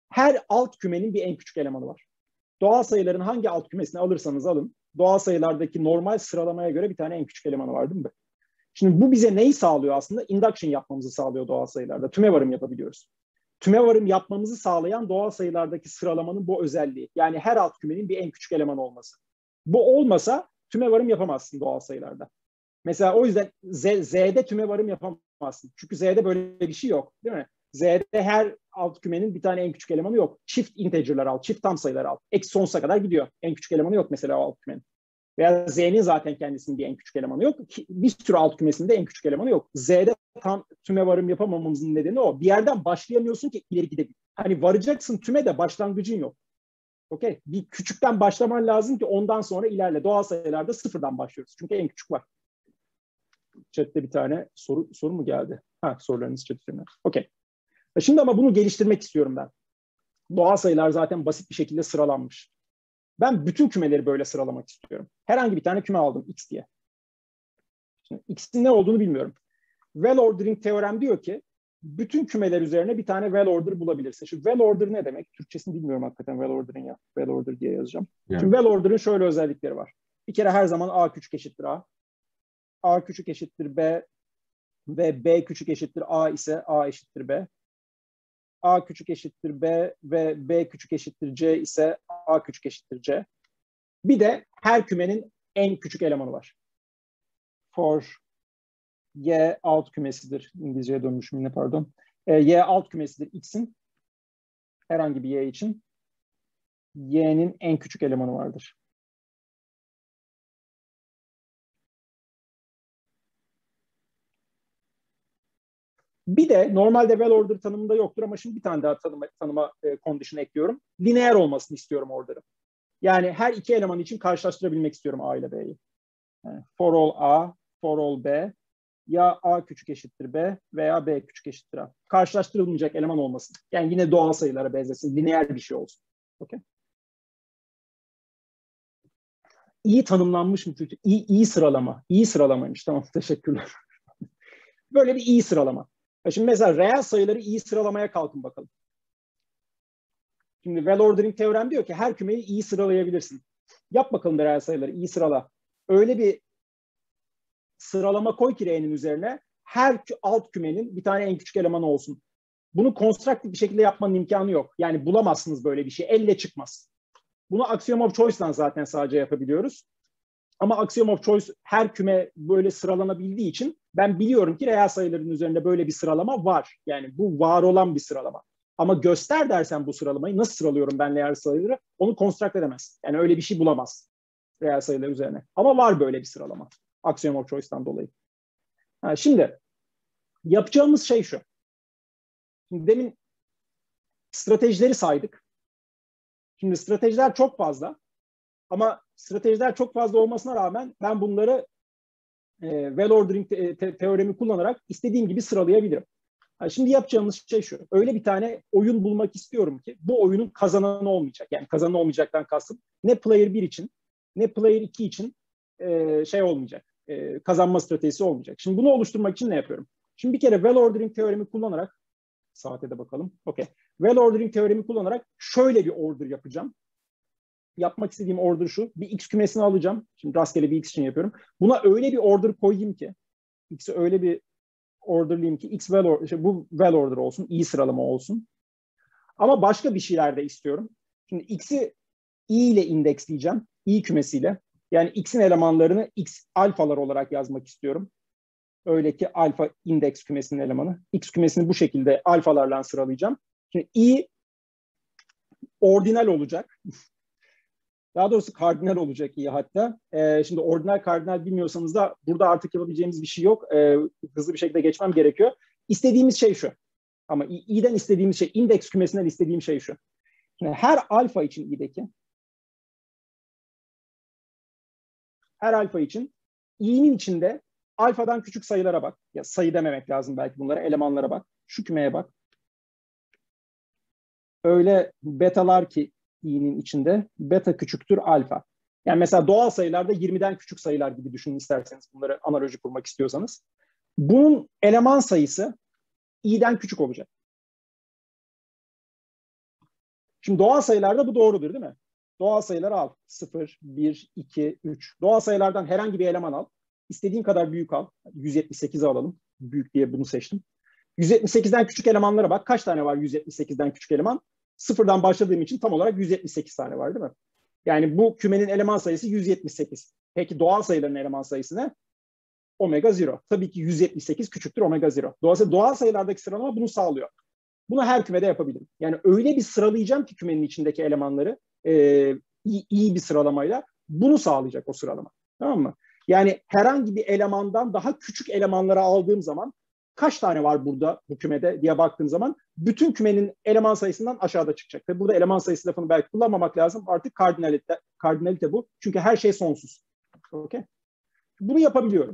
Her alt kümenin bir en küçük elemanı var. Doğal sayıların hangi alt kümesini alırsanız alın, doğal sayılardaki normal sıralamaya göre bir tane en küçük elemanı var değil mi? Şimdi bu bize neyi sağlıyor aslında? Induction yapmamızı sağlıyor doğal sayılarda. Tümevarım yapabiliyoruz. Tümevarım yapmamızı sağlayan doğal sayılardaki sıralamanın bu özelliği. Yani her alt kümenin bir en küçük elemanı olması. Bu olmasa tümevarım yapamazsın doğal sayılarda. Mesela o yüzden Z'de tümevarım yapamazsın. Çünkü Z'de böyle bir şey yok, değil mi? Z'de her alt kümenin bir tane en küçük elemanı yok. Çift integer'lar al, çift tam sayılar al. Eksi sonsuza kadar gidiyor. En küçük elemanı yok mesela o alt kümenin. Veya Z'nin zaten kendisinin bir en küçük elemanı yok. Bir sürü alt kümesinde en küçük elemanı yok. Z'de tam tüme varım yapamamamızın nedeni o. Bir yerden başlayamıyorsun ki ileri gidebil. Hani varacaksın tüme de başlangıcın yok. Okey? Bir küçükten başlaman lazım ki ondan sonra ilerle. Doğal sayılarda sıfırdan başlıyoruz. Çünkü en küçük var. Chat'te bir tane soru mu geldi? Ha, sorularınız chat üzerinden. Okey. Şimdi ama bunu geliştirmek istiyorum ben. Doğal sayılar zaten basit bir şekilde sıralanmış. Ben bütün kümeleri böyle sıralamak istiyorum. Herhangi bir tane küme aldım X diye. Şimdi X'in ne olduğunu bilmiyorum. Well ordering teorem diyor ki bütün kümeler üzerine bir tane well order bulabilirsin. Şimdi well order ne demek? Türkçesini bilmiyorum hakikaten well order'ın ya. Well order diye yazacağım. Yani. Şimdi well order'ın şöyle özellikleri var. Bir kere her zaman A küçük eşittir A. A küçük eşittir B ve B küçük eşittir A ise A eşittir B. A küçük eşittir B ve B küçük eşittir C ise A küçük eşittir C. Bir de her kümenin en küçük elemanı var. For Y alt kümesidir. İngilizceye dönmüşüm yine pardon. Y alt kümesidir X'in. Herhangi bir Y için. Y'nin en küçük elemanı vardır. Bir de normalde well order tanımında yoktur ama şimdi bir tane daha tanıma condition ekliyorum. Lineer olmasını istiyorum order'ın. Yani her iki eleman için karşılaştırabilmek istiyorum A ile B'yi. Yani for all A, for all B, ya A küçük eşittir B veya B küçük eşittir A. Karşılaştırılmayacak eleman olmasın. Yani yine doğal sayılara benzesin, lineer bir şey olsun. Okay. İyi tanımlanmış mı? İyi sıralama. İyi sıralamaymış. Tamam, teşekkürler. Böyle bir iyi sıralama. Şimdi mesela reel sayıları iyi sıralamaya kalkın bakalım. Şimdi well ordering teorem diyor ki her kümeyi iyi sıralayabilirsin. Yap bakalım reel sayıları iyi sırala. Öyle bir sıralama koy ki R'nin üzerine her alt kümenin bir tane en küçük elemanı olsun. Bunu konstruktif bir şekilde yapmanın imkanı yok. Yani bulamazsınız böyle bir şey. Elle çıkmaz. Bunu axiom of choice'dan zaten sadece yapabiliyoruz. Ama axiom of choice her küme böyle sıralanabildiği için ben biliyorum ki reel sayıların üzerinde böyle bir sıralama var. Yani bu var olan bir sıralama. Ama göster dersen bu sıralamayı nasıl sıralıyorum ben reel sayıları onu konstrakt edemez. Yani öyle bir şey bulamaz reel sayılar üzerine. Ama var böyle bir sıralama. Axiom of choice'dan dolayı. Şimdi yapacağımız şey şu. Şimdi demin stratejileri saydık. Şimdi stratejiler çok fazla. Ama stratejiler çok fazla olmasına rağmen ben bunları well ordering teoremi kullanarak istediğim gibi sıralayabilirim. Şimdi yapacağımız şey şu. Öyle bir tane oyun bulmak istiyorum ki bu oyunun kazananı olmayacak. Yani kazananı olmayacaktan kastım. Ne player 1 için ne player 2 için şey olmayacak. Kazanma stratejisi olmayacak. Şimdi bunu oluşturmak için ne yapıyorum? Şimdi bir kere well ordering teoremi kullanarak saate de bakalım. Okay. Well ordering teoremi kullanarak şöyle bir order yapacağım. Yapmak istediğim order şu. Bir X kümesini alacağım. Şimdi rastgele bir X için yapıyorum. Buna öyle bir order koyayım ki X'i öyle bir orderlayayım ki X well order, bu well order olsun. İyi sıralama olsun. Ama başka bir şeyler de istiyorum. Şimdi X'i i ile indeksleyeceğim. I kümesiyle. Yani X'in elemanlarını X alfalar olarak yazmak istiyorum. Öyle ki alfa indeks kümesinin elemanı. X kümesini bu şekilde alfalarla sıralayacağım. Şimdi i ordinal olacak. Daha doğrusu kardinal olacak iyi hatta. Şimdi ordinal kardinal bilmiyorsanız da burada artık yapabileceğimiz bir şey yok. Hızlı bir şekilde geçmem gerekiyor. İstediğimiz şey şu. Ama i'den istediğimiz şey, indeks kümesinden istediğim şey şu. Şimdi her alfa için i'deki her alfa için i'nin içinde alfadan küçük sayılara bak. Ya sayı dememek lazım belki bunlara. Elemanlara bak. Şu kümeye bak. Öyle betalar ki i'nin içinde beta küçüktür alfa. Yani mesela doğal sayılarda 20'den küçük sayılar gibi düşünün isterseniz bunları analoji kurmak istiyorsanız. Bunun eleman sayısı i'den küçük olacak. Şimdi doğal sayılarda bu doğrudur değil mi? Doğal sayıları al. 0, 1, 2, 3. Doğal sayılardan herhangi bir eleman al. İstediğin kadar büyük al. 178'i alalım. Büyük diye bunu seçtim. 178'den küçük elemanlara bak. Kaç tane var 178'den küçük eleman? Sıfırdan başladığım için tam olarak 178 tane var değil mi? Yani bu kümenin eleman sayısı 178. Peki doğal sayıların eleman sayısı ne? Omega 0. Tabii ki 178 küçüktür omega 0. Dolayısıyla doğal sayılardaki sıralama bunu sağlıyor. Bunu her kümede yapabilirim. Yani öyle bir sıralayacağım ki kümenin içindeki elemanları iyi bir sıralamayla bunu sağlayacak o sıralama. Tamam mı? Yani herhangi bir elemandan daha küçük elemanları aldığım zaman kaç tane var burada bu kümede diye baktığım zaman bütün kümenin eleman sayısından aşağıda çıkacak. Tabii burada eleman sayısı lafını belki kullanmamak lazım. Artık kardinalite bu. Çünkü her şey sonsuz. Okay? Bunu yapabiliyorum.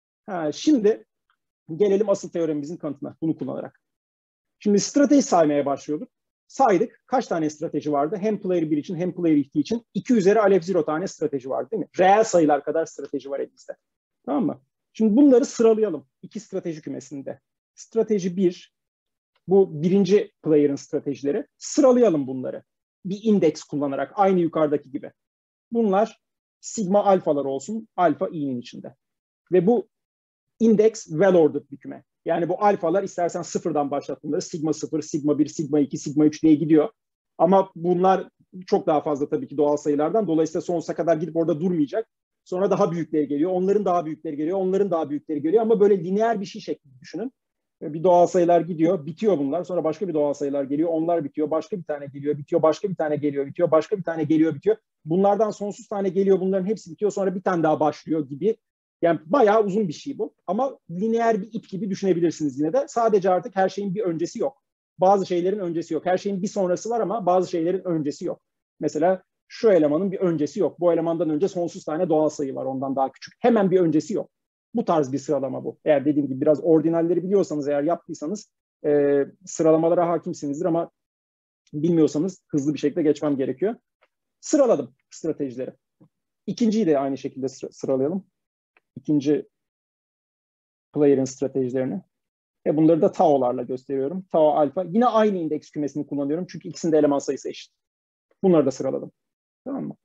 Şimdi gelelim asıl teoremimizin kanıtına bunu kullanarak. Şimdi strateji saymaya başlıyorduk. Saydık. Kaç tane strateji vardı? Hem player 1 için hem player 2 için 2 üzeri alef 0 tane strateji vardı değil mi? Reel sayılar kadar strateji var elimizde. Tamam mı? Şimdi bunları sıralayalım. 2 strateji kümesinde. Strateji 1, bu birinci player'ın stratejileri. Sıralayalım bunları. Bir indeks kullanarak aynı yukarıdaki gibi. Bunlar sigma alfalar olsun. Alfa i'nin içinde. Ve bu indeks well ordered bir küme. Yani bu alfalar istersen sıfırdan başlat bunları. Sigma 0, sigma 1, sigma 2, sigma 3 diye gidiyor. Ama bunlar çok daha fazla tabii ki doğal sayılardan. Dolayısıyla sonsuza kadar gidip orada durmayacak. Sonra daha büyükleri geliyor. Onların daha büyükleri geliyor. Onların daha büyükleri geliyor. Ama böyle lineer bir şey şeklinde düşünün. Bir doğal sayılar gidiyor. Bitiyor bunlar. Sonra başka bir doğal sayılar geliyor. Onlar bitiyor. Başka bir tane geliyor. Bitiyor. Başka bir tane geliyor. Bitiyor. Başka bir tane geliyor. Bitiyor. Bunlardan sonsuz tane geliyor. Bunların hepsi bitiyor. Sonra bir tane daha başlıyor gibi. Yani bayağı uzun bir şey bu. Ama lineer bir ip gibi düşünebilirsiniz yine de. Sadece artık her şeyin bir öncesi yok. Bazı şeylerin öncesi yok. Her şeyin bir sonrası var ama bazı şeylerin öncesi yok. Mesela şu elemanın bir öncesi yok. Bu elemandan önce sonsuz tane doğal sayı var ondan daha küçük. Hemen bir öncesi yok. Bu tarz bir sıralama bu. Eğer dediğim gibi biraz orijinalleri biliyorsanız, eğer yaptıysanız sıralamalara hakimsinizdir ama bilmiyorsanız hızlı bir şekilde geçmem gerekiyor. Sıraladım stratejileri. İkinciyi de aynı şekilde sıralayalım. İkinci player'ın stratejilerini. Bunları da tao'larla gösteriyorum. Tao alfa. Yine aynı indeks kümesini kullanıyorum. Çünkü ikisinin de eleman sayısı eşit. Bunları da sıraladım. Tamam mı?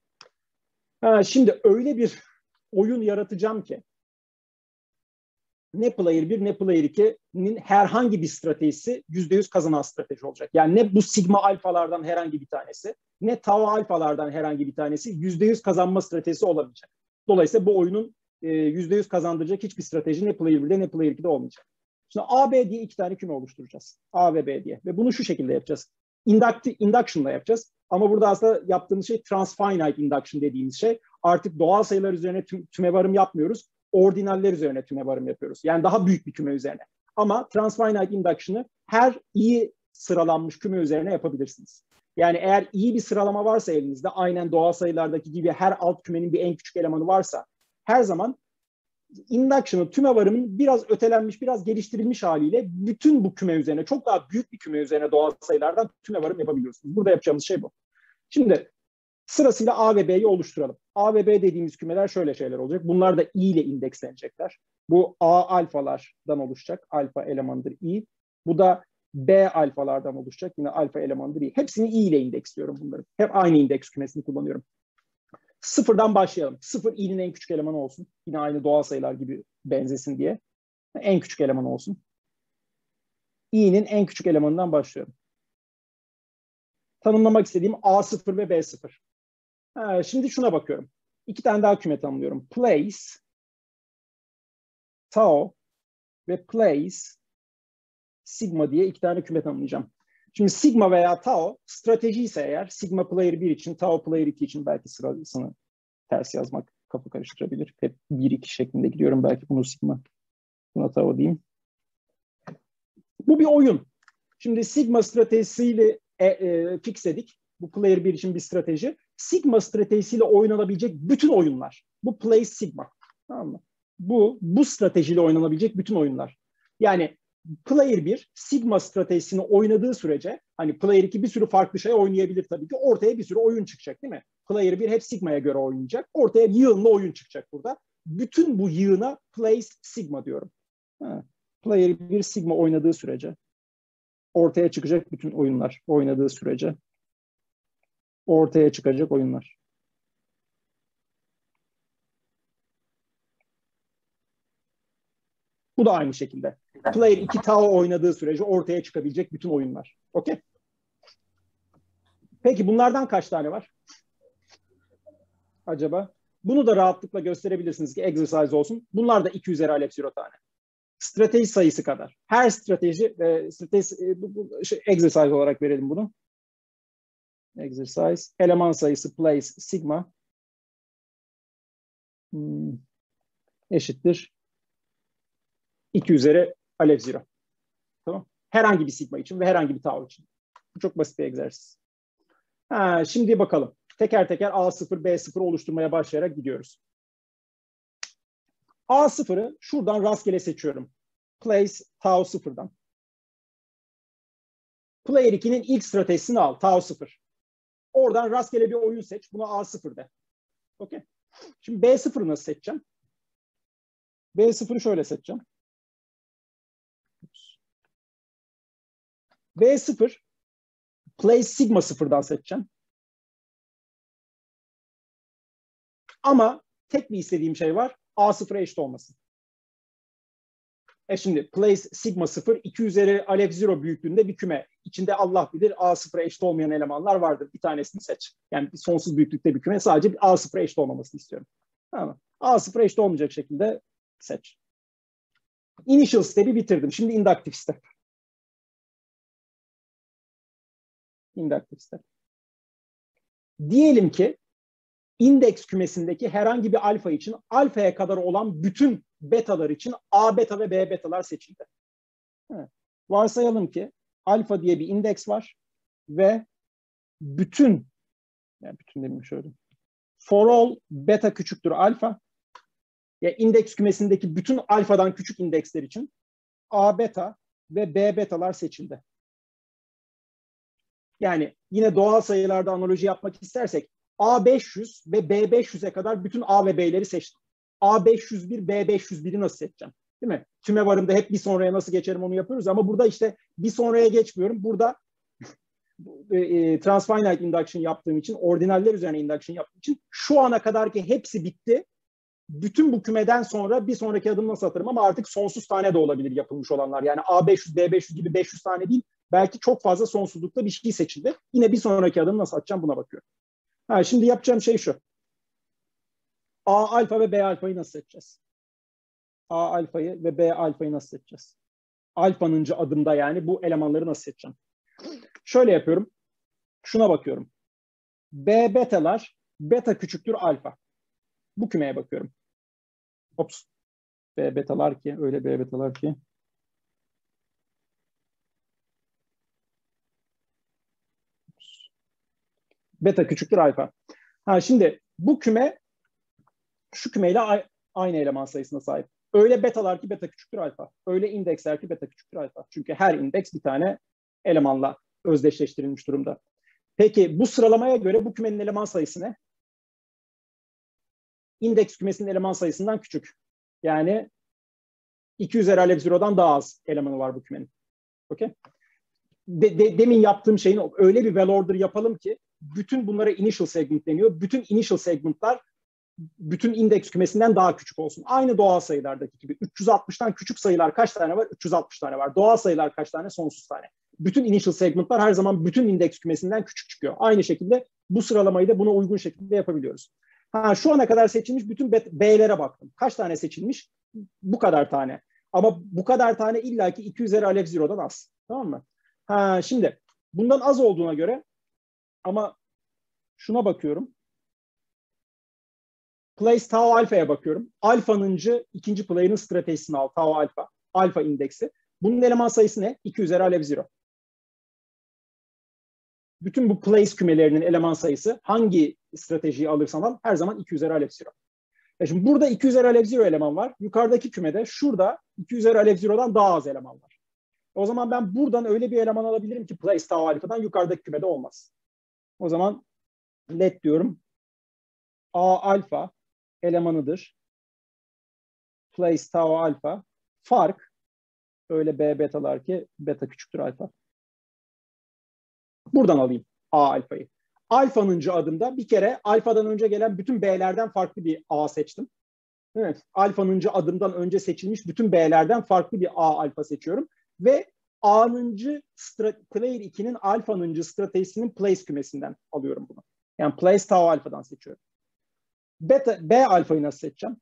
Şimdi öyle bir oyun yaratacağım ki ne player 1 ne player 2'nin herhangi bir stratejisi %100 kazanan strateji olacak. Yani ne bu sigma alfalardan herhangi bir tanesi ne tau alfalardan herhangi bir tanesi %100 kazanma stratejisi olamayacak. Dolayısıyla bu oyunun %100 kazandıracak hiçbir strateji ne player 1'de ne player 2'de olmayacak. Şimdi A, B diye iki tane küme oluşturacağız. A ve B diye. Ve bunu şu şekilde yapacağız. Induction'la yapacağız. Ama burada aslında yaptığımız şey transfinite induction dediğimiz şey. Artık doğal sayılar üzerine tümevarım yapmıyoruz. Ordinaller üzerine tümevarım yapıyoruz. Yani daha büyük bir küme üzerine. Ama transfinite induction'ı her iyi sıralanmış küme üzerine yapabilirsiniz. Yani eğer iyi bir sıralama varsa elinizde, aynen doğal sayılardaki gibi her alt kümenin bir en küçük elemanı varsa, her zaman induction'ın, tümevarımın biraz ötelenmiş, biraz geliştirilmiş haliyle bütün bu küme üzerine, çok daha büyük bir küme üzerine doğal sayılardan tümevarım yapabiliyorsunuz. Burada yapacağımız şey bu. Şimdi sırasıyla A ve B'yi oluşturalım. A ve B dediğimiz kümeler şöyle şeyler olacak. Bunlar da i ile indekslenecekler. Bu A alfalardan oluşacak. Alfa elemandır i. Bu da B alfalardan oluşacak. Yine alfa elemandır i. Hepsini i ile indeksliyorum bunları. Hep aynı indeks kümesini kullanıyorum. Sıfırdan başlayalım. Sıfır i'nin en küçük elemanı olsun. Yine aynı doğal sayılar gibi benzesin diye. En küçük elemanı olsun. i'nin en küçük elemanından başlıyorum. Tanımlamak istediğim A0 ve B0. Şimdi şuna bakıyorum. İki tane daha küme tanımlıyorum. Place, tau ve place, sigma diye iki tane küme tanımlayacağım. Şimdi sigma veya tau strateji ise eğer, sigma player 1 için, tau player 2 için belki sırasını ters yazmak kafa karıştırabilir. Hep 1-2 şeklinde gidiyorum. Belki bunu sigma, buna tau diyeyim. Bu bir oyun. Şimdi sigma stratejisiyle fixledik. Bu player 1 için bir strateji. Sigma stratejisiyle oynanabilecek bütün oyunlar. Bu play sigma. Tamam mı? Bu stratejiyle oynanabilecek bütün oyunlar. Yani player 1 sigma stratejisini oynadığı sürece, hani player 2 bir sürü farklı şey oynayabilir tabii ki. Ortaya bir sürü oyun çıkacak değil mi? Player 1 hep sigma'ya göre oynayacak. Ortaya yığınla oyun çıkacak burada. Bütün bu yığına play sigma diyorum. Player 1 sigma oynadığı sürece ortaya çıkacak bütün oyunlar oynadığı sürece ortaya çıkacak oyunlar. Bu da aynı şekilde. Player 2 tau oynadığı sürece ortaya çıkabilecek bütün oyunlar. Okey? Peki bunlardan kaç tane var? Acaba? Bunu da rahatlıkla gösterebilirsiniz ki exercise olsun. Bunlar da 2 üzeri alef 0 tane. Strateji sayısı kadar. Her strateji exercise olarak verelim bunu. Exercise. Eleman sayısı place sigma eşittir 2 üzeri alef 0. Tamam. Herhangi bir sigma için ve herhangi bir tau için. Bu çok basit bir egzersiz. Şimdi bakalım. Teker teker A0, B0 oluşturmaya başlayarak gidiyoruz. A0'ı şuradan rastgele seçiyorum. Place tau 0'dan. Player 2'nin ilk stratejisini al. Tau 0. Oradan rastgele bir oyun seç. Buna A0 de. Okay. Şimdi B0'ı nasıl seçeceğim? B0'ı şöyle seçeceğim. B0 place sigma 0'dan seçeceğim. Ama tek bir istediğim şey var. A0'a eşit olmasın. Şimdi place sigma 0 2 üzeri alef 0 büyüklüğünde bir küme. İçinde Allah bilir A0'a eşit olmayan elemanlar vardır. Bir tanesini seç. Yani sonsuz büyüklükte bir küme. Sadece A0'a eşit olmamasını istiyorum. Tamam. A0'a eşit olmayacak şekilde seç. Initial step'i bitirdim. Şimdi inductive step. Inductive step. Diyelim ki indeks kümesindeki herhangi bir alfa için alfaya kadar olan bütün betalar için A beta ve B betalar seçildi. Evet. Varsayalım ki alfa diye bir indeks var ve bütün demeyeyim şöyle. For all beta küçüktür alfa. Yani indeks kümesindeki bütün alfadan küçük indeksler için A beta ve B betalar seçildi. Yani yine doğal sayılarda analoji yapmak istersek A500 ve B500'e kadar bütün A ve B'leri seçtim. A501, B501'i nasıl seçeceğim? Değil mi? Tüme varımda hep bir sonraya nasıl geçerim onu yapıyoruz ama burada işte bir sonraya geçmiyorum. Burada transfinite induction yaptığım için, ordinaller üzerine induction yaptığım için şu ana kadarki hepsi bitti. Bütün bu kümeden sonra bir sonraki adım nasıl atarım ama artık sonsuz tane de olabilir yapılmış olanlar. Yani A500, B500 gibi 500 tane değil. Belki çok fazla sonsuzlukta bir şey seçildi. Yine bir sonraki adım nasıl atacağım buna bakıyorum. Şimdi yapacağım şey şu. A alfa ve B alfayı nasıl seçeceğiz? A alfayı ve B alfayı nasıl seçeceğiz? Alfanıncı adımda yani bu elemanları nasıl seçeceğim? Şöyle yapıyorum. Şuna bakıyorum. B betalar beta küçüktür alfa. Bu kümeye bakıyorum. Ops. B betalar ki öyle B betalar ki. Beta küçüktür alfa. Şimdi bu küme şu kümeyle aynı eleman sayısına sahip. Öyle betalar ki beta küçüktür alfa. Öyle indeksler ki beta küçüktür alfa. Çünkü her indeks bir tane elemanla özdeşleştirilmiş durumda. Peki bu sıralamaya göre bu kümenin eleman sayısı ne? İndeks kümesinin eleman sayısından küçük. Yani 2 üzeri alef 0'dan daha az elemanı var bu kümenin. Okay? Demin yaptığım şeyin öyle bir well order yapalım ki bütün bunlara initial segment deniyor. Bütün initial segmentlar bütün indeks kümesinden daha küçük olsun. Aynı doğal sayılardaki gibi. 360'tan küçük sayılar kaç tane var? 360 tane var. Doğal sayılar kaç tane? Sonsuz tane. Bütün initial segmentlar her zaman bütün indeks kümesinden küçük çıkıyor. Aynı şekilde bu sıralamayı da buna uygun şekilde yapabiliyoruz. Şu ana kadar seçilmiş bütün B'lere baktım. Kaç tane seçilmiş? Bu kadar tane. Ama bu kadar tane illaki 2 üzeri alef 0'dan az. Tamam mı? Şimdi bundan az olduğuna göre ama şuna bakıyorum. Place tau alfa'ya bakıyorum. Alfa'nıncı ikinci player'ın stratejisini al. Tau alfa. Alfa indeksi. Bunun eleman sayısı ne? 2 üzeri alef 0. Bütün bu place kümelerinin eleman sayısı hangi stratejiyi alırsan al her zaman 2 üzeri alef 0. Şimdi burada 2 üzeri alef 0 eleman var. Yukarıdaki kümede şurada 2 üzeri alef 0'dan daha az eleman var. O zaman ben buradan öyle bir eleman alabilirim ki place tau alfa'dan yukarıdaki kümede olmaz. O zaman let diyorum. A alfa elemanıdır. Place tau alfa. Fark öyle B betalar ki beta küçüktür alfa. Buradan alayım A alfayı. alfanıncı adımda bir kere alfadan önce gelen bütün B'lerden farklı bir A seçtim. Evet, alfanıncı adımdan önce seçilmiş bütün B'lerden farklı bir A alfa seçiyorum. Ve A'nıncı player 2'nin alfanıncı stratejisinin place kümesinden alıyorum bunu. Yani place tau alfadan seçiyorum. B alfayı nasıl seçeceğim?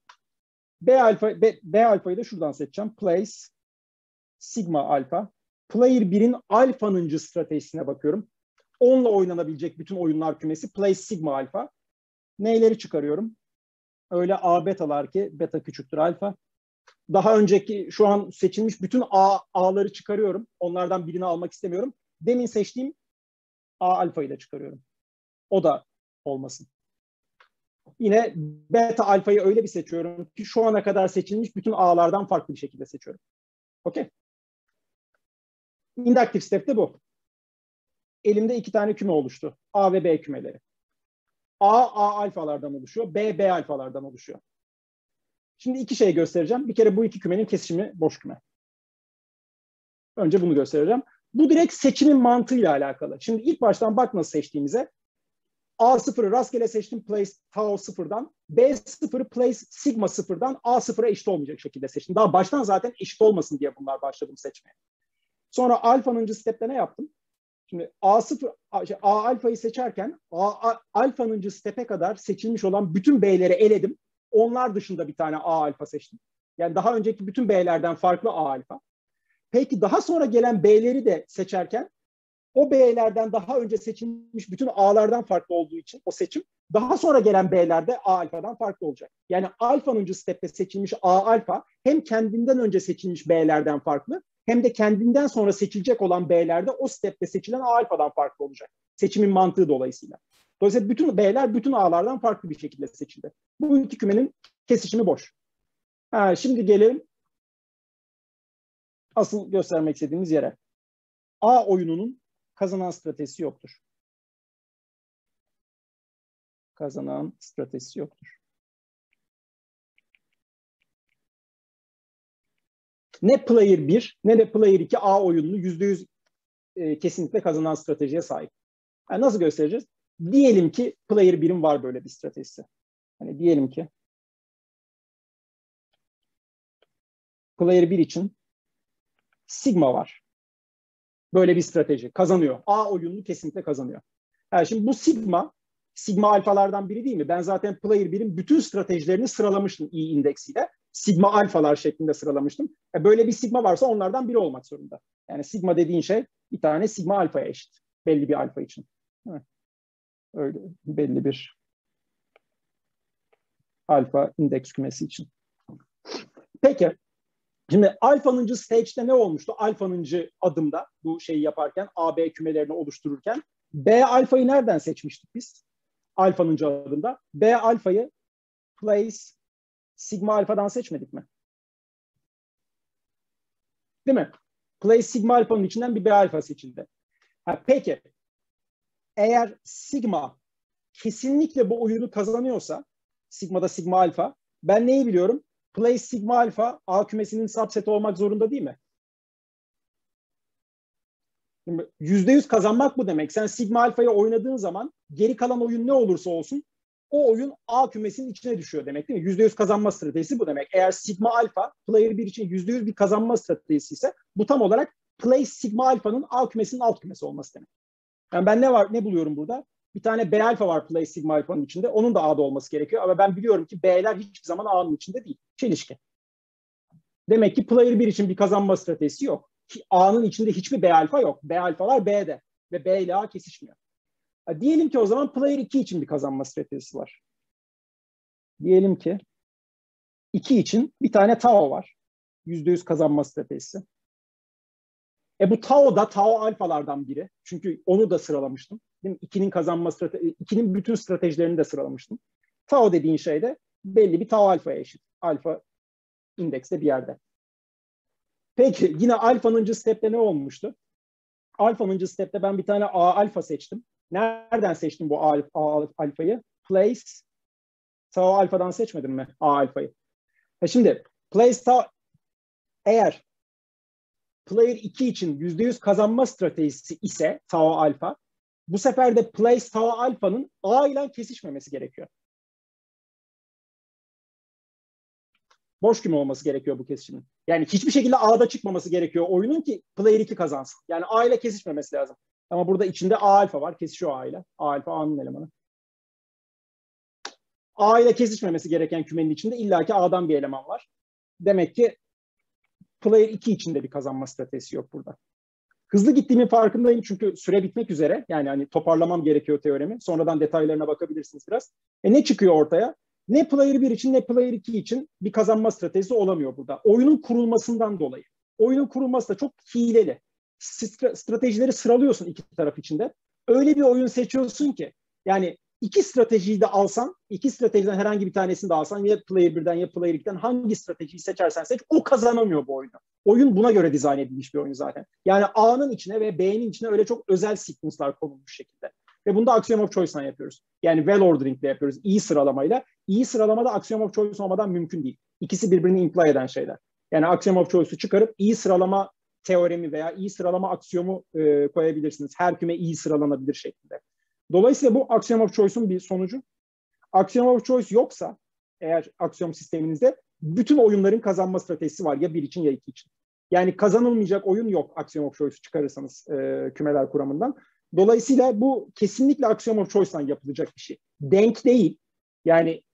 B alfayı da şuradan seçeceğim. Place sigma alfa. Player 1'in alfanıncı stratejisine bakıyorum. Onunla oynanabilecek bütün oyunlar kümesi place sigma alfa. Neyleri çıkarıyorum? Öyle A betalar ki beta küçüktür alfa. Daha önceki şu an seçilmiş bütün A'ları çıkarıyorum. Onlardan birini almak istemiyorum. Demin seçtiğim A alfayı da çıkarıyorum. O da olmasın. Yine beta alfayı öyle bir seçiyorum ki şu ana kadar seçilmiş bütün A'lardan farklı bir şekilde seçiyorum. Okey. Inductive step de bu. Elimde 2 tane küme oluştu. A ve B kümeleri. A alfalardan oluşuyor. B alfalardan oluşuyor. Şimdi 2 şey göstereceğim. Bir kere bu 2 kümenin kesişimi boş küme. Önce bunu göstereceğim. Bu direkt seçimin mantığıyla alakalı. Şimdi ilk baştan bak nasıl seçtiğimize. A0'ı rastgele seçtim place tau 0'dan. B0'ı place sigma 0'dan A0'a eşit olmayacak şekilde seçtim. Daha baştan zaten eşit olmasın diye bunlar başladım seçmeye. Sonra alfanıncı step'te ne yaptım? Şimdi A alfayı seçerken alfanıncı step'e kadar seçilmiş olan bütün B'leri eledim. Onlar dışında bir tane A alfa seçtim. Yani daha önceki bütün B'lerden farklı A alfa. Peki daha sonra gelen B'leri de seçerken o B'lerden daha önce seçilmiş bütün A'lardan farklı olduğu için o seçim daha sonra gelen B'lerde A alfadan farklı olacak. Yani alfanıncı step'te seçilmiş A alfa hem kendinden önce seçilmiş B'lerden farklı hem de kendinden sonra seçilecek olan B'lerde o step'te seçilen A alfadan farklı olacak. Seçimin mantığı dolayısıyla. Dolayısıyla bütün B'ler bütün A'lardan farklı bir şekilde seçildi. Bu iki kümenin kesişimi boş. Şimdi gelelim asıl göstermek istediğimiz yere. A oyununun kazanan stratejisi yoktur. Kazanan stratejisi yoktur. Ne player 1 ne de player 2 A oyununu %100 kesinlikle kazanan stratejiye sahip. Yani nasıl göstereceğiz? Diyelim ki player 1'in var böyle bir stratejisi. Hani diyelim ki player 1 için sigma var. Böyle bir strateji kazanıyor. A oyununu kesinlikle kazanıyor. Yani şimdi bu sigma alfalardan biri değil mi? Ben zaten player 1'in bütün stratejilerini sıralamıştım i indeksiyle. Sigma alfalar şeklinde sıralamıştım. Böyle bir sigma varsa onlardan biri olmak zorunda. Yani sigma dediğin şey bir tane sigma alfaya eşit. Belli bir alfa için. Evet. Öyle belli bir alfa indeks kümesi için. Peki. Şimdi alfanıncı stage'de ne olmuştu? Alfanıncı adımda bu şeyi yaparken AB kümelerini oluştururken B alfayı nereden seçmiştik biz? Alfanıncı adımda. B alfayı place sigma alfadan seçmedik mi? Değil mi? Place sigma alfanın içinden bir B alfa seçildi. Peki eğer sigma kesinlikle bu oyunu kazanıyorsa sigmada sigma alfa ben neyi biliyorum? Place sigma alfa A kümesinin subseti olmak zorunda değil mi? %100 kazanmak bu demek. Sen sigma alfayı oynadığın zaman geri kalan oyun ne olursa olsun o oyun A kümesinin içine düşüyor demek değil mi? %100 kazanma stratejisi bu demek. Eğer sigma alfa player 1 için %100 bir kazanma stratejisi ise bu tam olarak place sigma alfanın A kümesinin alt kümesi olması demek. Yani ben ne buluyorum burada? Bir tane B alfa var place sigma alfanın içinde. Onun da A'da olması gerekiyor. Ama ben biliyorum ki B'ler hiçbir zaman A'nın içinde değil. Çelişki. Demek ki player 1 için bir kazanma stratejisi yok. A'nın içinde hiçbir B alfa yok. B alfalar B'de. Ve B ile A kesişmiyor. Diyelim ki o zaman player 2 için bir kazanma stratejisi var. Diyelim ki 2 için bir tane Tao var. %100 kazanma stratejisi. Bu Tao da Tao alfalardan biri. Çünkü onu da sıralamıştım. Değil mi? İkinin bütün stratejilerini de sıralamıştım. Tao dediğin şey de belli bir Tao alfaya eşit. Alfa indekste bir yerde. Peki yine alfanıncı step'te ne olmuştu? Alfanıncı step'te ben bir tane A alfa seçtim. Nereden seçtim bu A alfayı? Place Tau alfadan seçmedim mi A alfayı? Şimdi place Tau eğer player 2 için %100 kazanma stratejisi ise Tau alfa Bu sefer de place tau alfa'nın A ile kesişmemesi gerekiyor. Boş küme olması gerekiyor bu kesişimin. Yani hiçbir şekilde A'da çıkmaması gerekiyor oyunun ki player 2 kazansın. Yani A ile kesişmemesi lazım. Ama burada içinde A alfa var. Kesişiyor A ile. A alfa A'nın elemanı. A ile kesişmemesi gereken kümenin içinde illaki A'dan bir eleman var. Demek ki player 2 içinde bir kazanma stratejisi yok burada. Hızlı gittiğimin farkındayım çünkü süre bitmek üzere. Yani hani toparlamam gerekiyor teoremi. Sonradan detaylarına bakabilirsiniz biraz. Ne çıkıyor ortaya? Ne player 1 için ne player 2 için bir kazanma stratejisi olamıyor burada. Oyunun kurulmasından dolayı. Oyunun kurulması da çok hileli. Stratejileri sıralıyorsun iki taraf içinde. Öyle bir oyun seçiyorsun ki yani iki stratejiyi de alsan, iki stratejiden herhangi bir tanesini de alsan ya player 1'den ya player 2'den hangi stratejiyi seçersen seç o kazanamıyor bu oyunu. Oyun buna göre dizayn edilmiş bir oyun zaten. Yani A'nın içine ve B'nin içine öyle çok özel sequence'lar konulmuş şekilde. Ve bunu da axiom of choice'dan yapıyoruz. Yani well ordering'de yapıyoruz. İyi sıralamayla. İyi sıralamada axiom of choice olmadan mümkün değil. İkisi birbirini imply eden şeyler. Yani axiom of choice'u çıkarıp iyi sıralama teoremi veya iyi sıralama aksiyomu koyabilirsiniz. Her küme iyi sıralanabilir şeklinde. Dolayısıyla bu axiom of choice'un bir sonucu. Axiom of choice yoksa eğer aksiyom sisteminizde bütün oyunların kazanma stratejisi var. Ya bir için ya iki için. Yani kazanılmayacak oyun yok axiom of choice'u çıkarırsanız kümeler kuramından. Dolayısıyla bu kesinlikle axiom of choice'dan yapılacak bir şey. Denk değil. Yani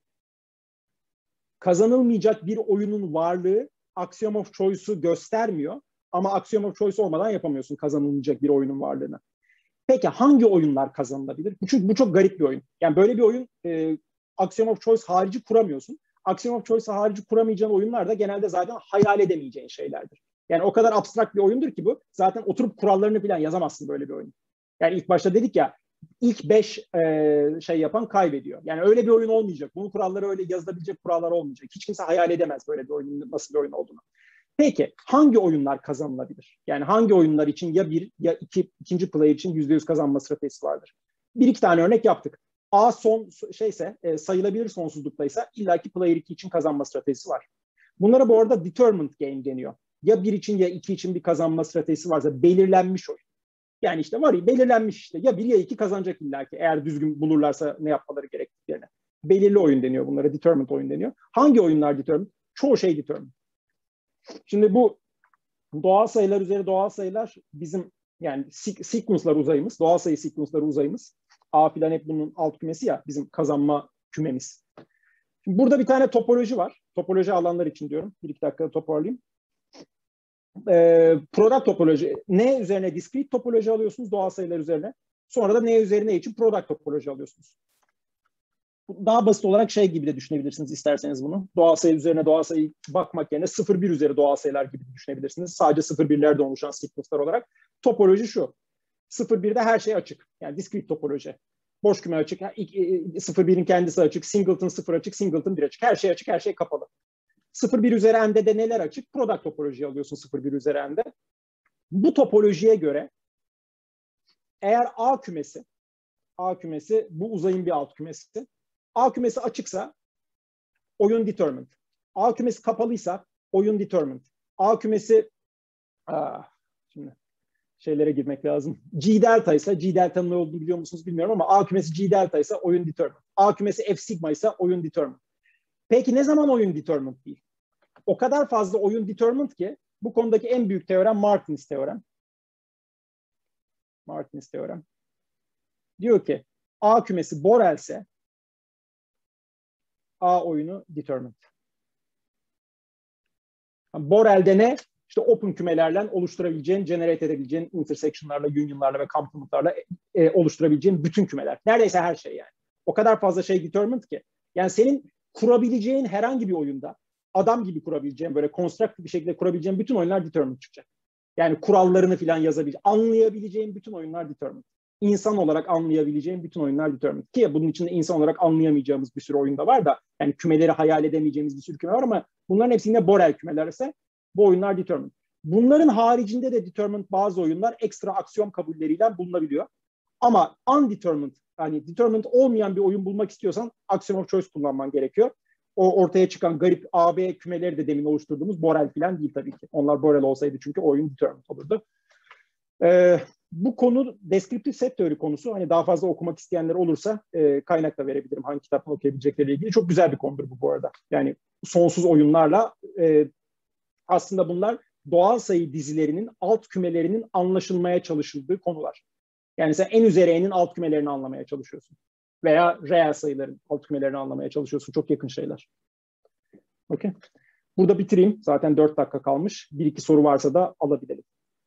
kazanılmayacak bir oyunun varlığı axiom of choice'u göstermiyor. Ama axiom of choice olmadan yapamıyorsun kazanılmayacak bir oyunun varlığını. Peki hangi oyunlar kazanılabilir? Çünkü bu çok garip bir oyun. Yani böyle bir oyun axiom of choice harici kuramıyorsun. Axiom of choice harici kuramayacağın oyunlar da genelde zaten hayal edemeyeceğin şeylerdir. Yani o kadar abstrakt bir oyundur ki bu. Zaten oturup kurallarını falan yazamazsın böyle bir oyun. Yani ilk başta dedik ya ilk 5 şey yapan kaybediyor. Yani öyle bir oyun olmayacak. Bunun kuralları öyle yazılabilecek kurallar olmayacak. Hiç kimse hayal edemez böyle bir oyunun nasıl bir oyun olduğunu. Peki hangi oyunlar kazanılabilir? Yani hangi oyunlar için ya bir ya ikinci player için %100 kazanma stratejisi vardır? Bir iki tane örnek yaptık. A son sayılabilir sonsuzluktaysa illaki player 2 için kazanma stratejisi var. Bunlara bu arada determined game deniyor. Ya bir için ya iki için bir kazanma stratejisi varsa belirlenmiş oyun. Yani işte var ya belirlenmiş işte ya bir ya iki kazanacak illaki eğer düzgün bulurlarsa ne yapmaları gerektiklerini. Belirli oyun deniyor bunlara, determined oyun deniyor. Hangi oyunlar determined? Çoğu şey determined. Şimdi bu doğal sayılar üzeri doğal sayılar bizim yani sequence'lar uzayımız, doğal sayı sequence'ları uzayımız. A filan hep bunun alt kümesi ya bizim kazanma kümemiz. Şimdi burada bir tane topoloji var. Topoloji alanlar için diyorum. Bir iki dakikada toparlayayım. Product topoloji. Ne üzerine discrete topoloji alıyorsunuz doğal sayılar üzerine. Sonra da ne üzerine için product topoloji alıyorsunuz. Daha basit olarak şey gibi de düşünebilirsiniz isterseniz bunu. Doğal sayı üzerine doğal sayı bakmak yerine 0-1 üzeri doğal sayılar gibi düşünebilirsiniz. Sadece 0-1'lerde oluşan sequence'lar olarak. Topoloji şu. 0-1'de her şey açık. Yani discrete topoloji. Boş küme açık. 0-1'in kendisi açık. Singleton 0 açık. Singleton 1 açık. Her şey açık. Her şey kapalı. 0-1 üzeri n'de de neler açık? Product topolojiyi alıyorsun 0-1 üzeri n'de. Bu topolojiye göre eğer A kümesi bu uzayın bir alt kümesi. A kümesi açıksa oyun determined. A kümesi kapalıysa oyun determined. A kümesi şimdi şeylere girmek lazım. G delta ise G delta'nın ne olduğunu biliyor musunuz bilmiyorum ama A kümesi G delta ise oyun determined. A kümesi F sigma ise oyun determined. Peki ne zaman oyun determined değil? O kadar fazla oyun determined ki bu konudaki en büyük teorem Martin's teorem. Martin's teorem. Diyor ki A kümesi Borel'se A oyunu determined. Borel'de ne? İşte open kümelerle oluşturabileceğin, generate edebileceğin intersection'larla, union'larla ve complement'larla oluşturabileceğin bütün kümeler. Neredeyse her şey yani. O kadar fazla şey determined ki. Yani senin kurabileceğin herhangi bir oyunda adam gibi kurabileceğin, böyle constructive bir şekilde kurabileceğin bütün oyunlar determined çıkacak. Yani kurallarını falan yazabileceğin, anlayabileceğin bütün oyunlar determined. İnsan olarak anlayabileceğin bütün oyunlar determined. Ki bunun içinde insan olarak anlayamayacağımız bir sürü oyunda var da yani kümeleri hayal edemeyeceğimiz bir sürü küme var ama bunların hepsi yine Borel kümeler ise bu oyunlar determined. Bunların haricinde de determined bazı oyunlar ekstra aksiyon kabulleriyle bulunabiliyor. Ama undetermined, yani determined olmayan bir oyun bulmak istiyorsan axiom of choice kullanman gerekiyor. O ortaya çıkan garip AB kümeleri de demin oluşturduğumuz Borel falan değil tabii ki. Onlar Borel olsaydı çünkü oyun determined olurdu. Bu konu deskriptif set teori konusu. Hani daha fazla okumak isteyenler olursa kaynak da verebilirim. Hangi kitaptan okuyabilecekleriyle ilgili. Çok güzel bir konudur bu arada. Yani sonsuz oyunlarla aslında bunlar doğal sayı dizilerinin alt kümelerinin anlaşılmaya çalışıldığı konular. Yani sen en üzeri n'in alt kümelerini anlamaya çalışıyorsun. Veya reel sayıların alt kümelerini anlamaya çalışıyorsun. Çok yakın şeyler. Okay. Burada bitireyim. Zaten 4 dakika kalmış. 1-2 soru varsa da alabilelim.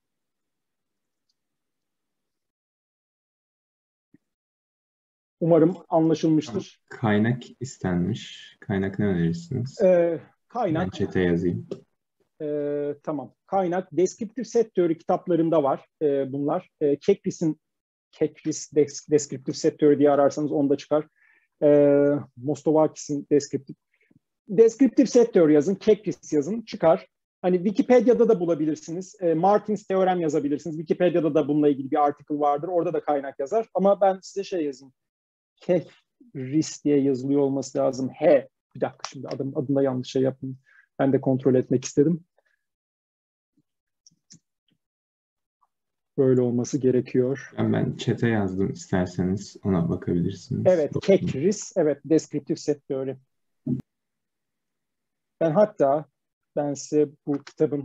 Umarım anlaşılmıştır. Kaynak istenmiş. Kaynak ne önerirsiniz? Kaynak. Ben chat'e yazayım. Tamam. Kaynak deskriptif set teori kitaplarında var bunlar. Kekris deskriptif set teori diye ararsanız onda çıkar. Mostovakis'in deskriptif set teori yazın. Kekris yazın. Çıkar. Hani Wikipedia'da da bulabilirsiniz. Martin's teorem yazabilirsiniz. Wikipedia'da da bununla ilgili bir article vardır. Orada da kaynak yazar. Ama ben size şey yazayım. Kekris diye yazılıyor olması lazım. Bir dakika şimdi adında yanlış şey yapmayayım. Ben de kontrol etmek istedim. Böyle olması gerekiyor. Ben chat'e yazdım, isterseniz ona bakabilirsiniz. Evet, Kekris. Evet, deskriptif set teori. Ben size bu kitabın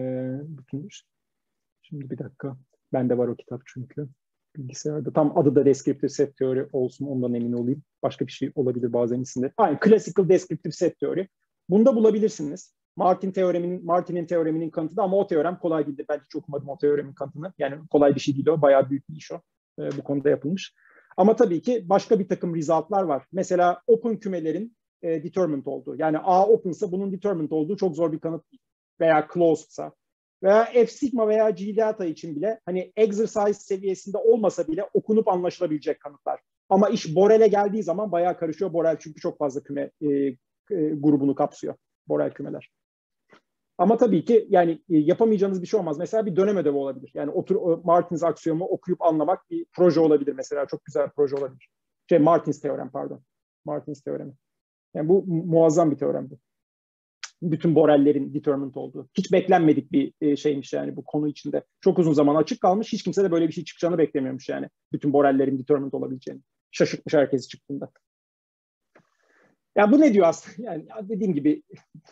şimdi bir dakika. Bende var o kitap çünkü. Bilgisayarda. Tam adı da deskriptif set teori olsun, ondan emin olayım. Başka bir şey olabilir bazen isimde. Aynen, Classical Descriptive Set teori. Bunu da bulabilirsiniz. Martin'in teoreminin kanıtı da, ama o teorem kolay değildi. Ben hiç okumadım o teoremin kanıtını. Yani kolay bir şey değil o. Bayağı büyük bir iş o. Bu konuda yapılmış. Ama tabii ki başka bir takım result'lar var. Mesela open kümelerin determined olduğu. Yani A open'sa bunun determined olduğu çok zor bir kanıt değil. Veya closed'sa. Veya F sigma veya G delta için bile hani exercise seviyesinde olmasa bile okunup anlaşılabilecek kanıtlar. Ama iş Borel'e geldiği zaman bayağı karışıyor. Borel çünkü çok fazla küme grubunu kapsıyor. Borel kümeler. Ama tabii ki yani yapamayacağınız bir şey olmaz. Mesela bir dönem ödevi olabilir. Yani Martins aksiyomu okuyup anlamak bir proje olabilir mesela. Çok güzel bir proje olabilir. Martins teoremi. Yani bu muazzam bir teorem bu. Bütün Borel'lerin determined olduğu. Hiç beklenmedik bir şeymiş yani bu konu içinde. Çok uzun zaman açık kalmış. Hiç kimse de böyle bir şey çıkacağını beklemiyormuş yani. Bütün Borel'lerin determined olabileceğini. Şaşırtmış herkesi çıktığında. Yani bu ne diyor aslında? Yani dediğim gibi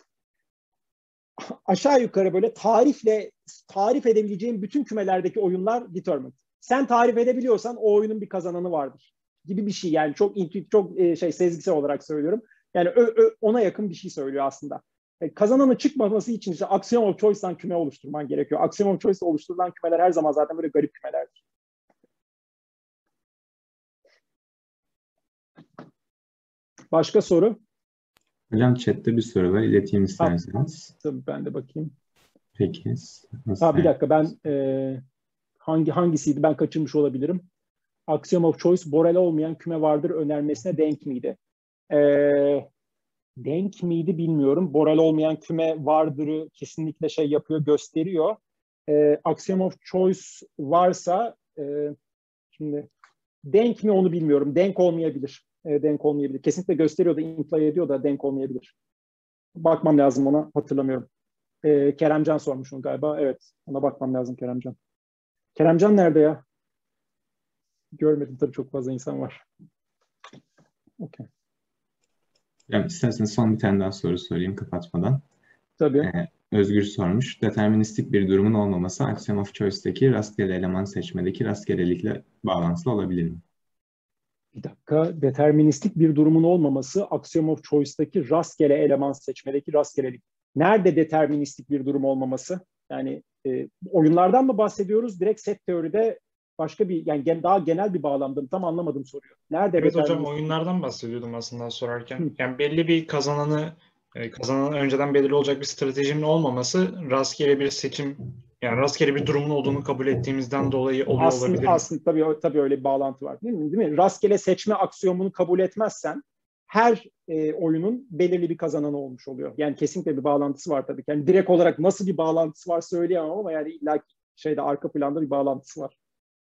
aşağı yukarı böyle tarif edebileceğin bütün kümelerdeki oyunlar determined. Sen tarif edebiliyorsan o oyunun bir kazananı vardır gibi bir şey. Yani çok sezgisel olarak söylüyorum. Yani ona yakın bir şey söylüyor aslında. Kazananı çıkmaması için işte axiom of choice'dan küme oluşturman gerekiyor. Axiom of choice'da oluşturulan kümeler her zaman zaten böyle garip kümelerdir. Başka soru? Hocam chatte bir soru var. İleteyim isterseniz. Tabii ben de bakayım. Peki. Bir dakika ben hangisiydi? Ben kaçırmış olabilirim. Axiom of choice Borel olmayan küme vardır önermesine denk miydi? Denk miydi bilmiyorum. Borel olmayan küme vardır'ı kesinlikle gösteriyor. Axiom of choice varsa şimdi denk mi onu bilmiyorum. Denk olmayabilir. Kesinlikle gösteriyor da imply ediyor da denk olmayabilir. Bakmam lazım ona. Hatırlamıyorum. Keremcan sormuş onu galiba. Evet. Ona bakmam lazım Keremcan. Keremcan nerede ya? Görmedim tabii, çok fazla insan var. Okay. Yani isterseniz son bir tane daha soru sorayım kapatmadan. Tabii. Özgür sormuş. Deterministik bir durumun olmaması axiom of choice'daki rastgele eleman seçmedeki rastgelelikle bağlantılı olabilir mi? Bir dakika. Deterministik bir durumun olmaması axiom of choice'daki rastgele eleman seçmedeki rastgelelik. Nerede deterministik bir durum olmaması? Yani oyunlardan mı bahsediyoruz? Direkt set teoride başka bir, yani daha genel bir bağlamda tam anlamadım soruyor. Nerede? Evet hocam, oyunlardan bahsediyordum aslında sorarken. Yani belli bir kazananı önceden belirli olacak bir stratejinin olmaması rastgele bir seçim, yani rastgele bir durumun olduğunu kabul ettiğimizden dolayı oluyor olabilir. Aslında tabii öyle bir bağlantı var değil mi? Rastgele seçme aksiyomunu kabul etmezsen her oyunun belirli bir kazananı olmuş oluyor. Yani kesinlikle bir bağlantısı var tabii. Yani direkt olarak nasıl bir bağlantısı var söyleyemem ama yani illa arka planda bir bağlantısı var.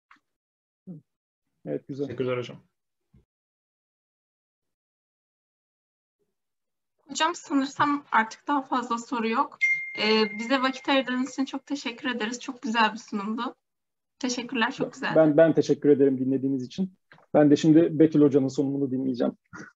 Evet, güzel. Teşekkürler hocam. Hocam sanırsam artık daha fazla soru yok. Bize vakit ayırdığınız için çok teşekkür ederiz. Çok güzel bir sunumdu. Teşekkürler, çok güzel. Ben teşekkür ederim dinlediğiniz için. Ben de şimdi Betül Hoca'nın sunumunu dinleyeceğim.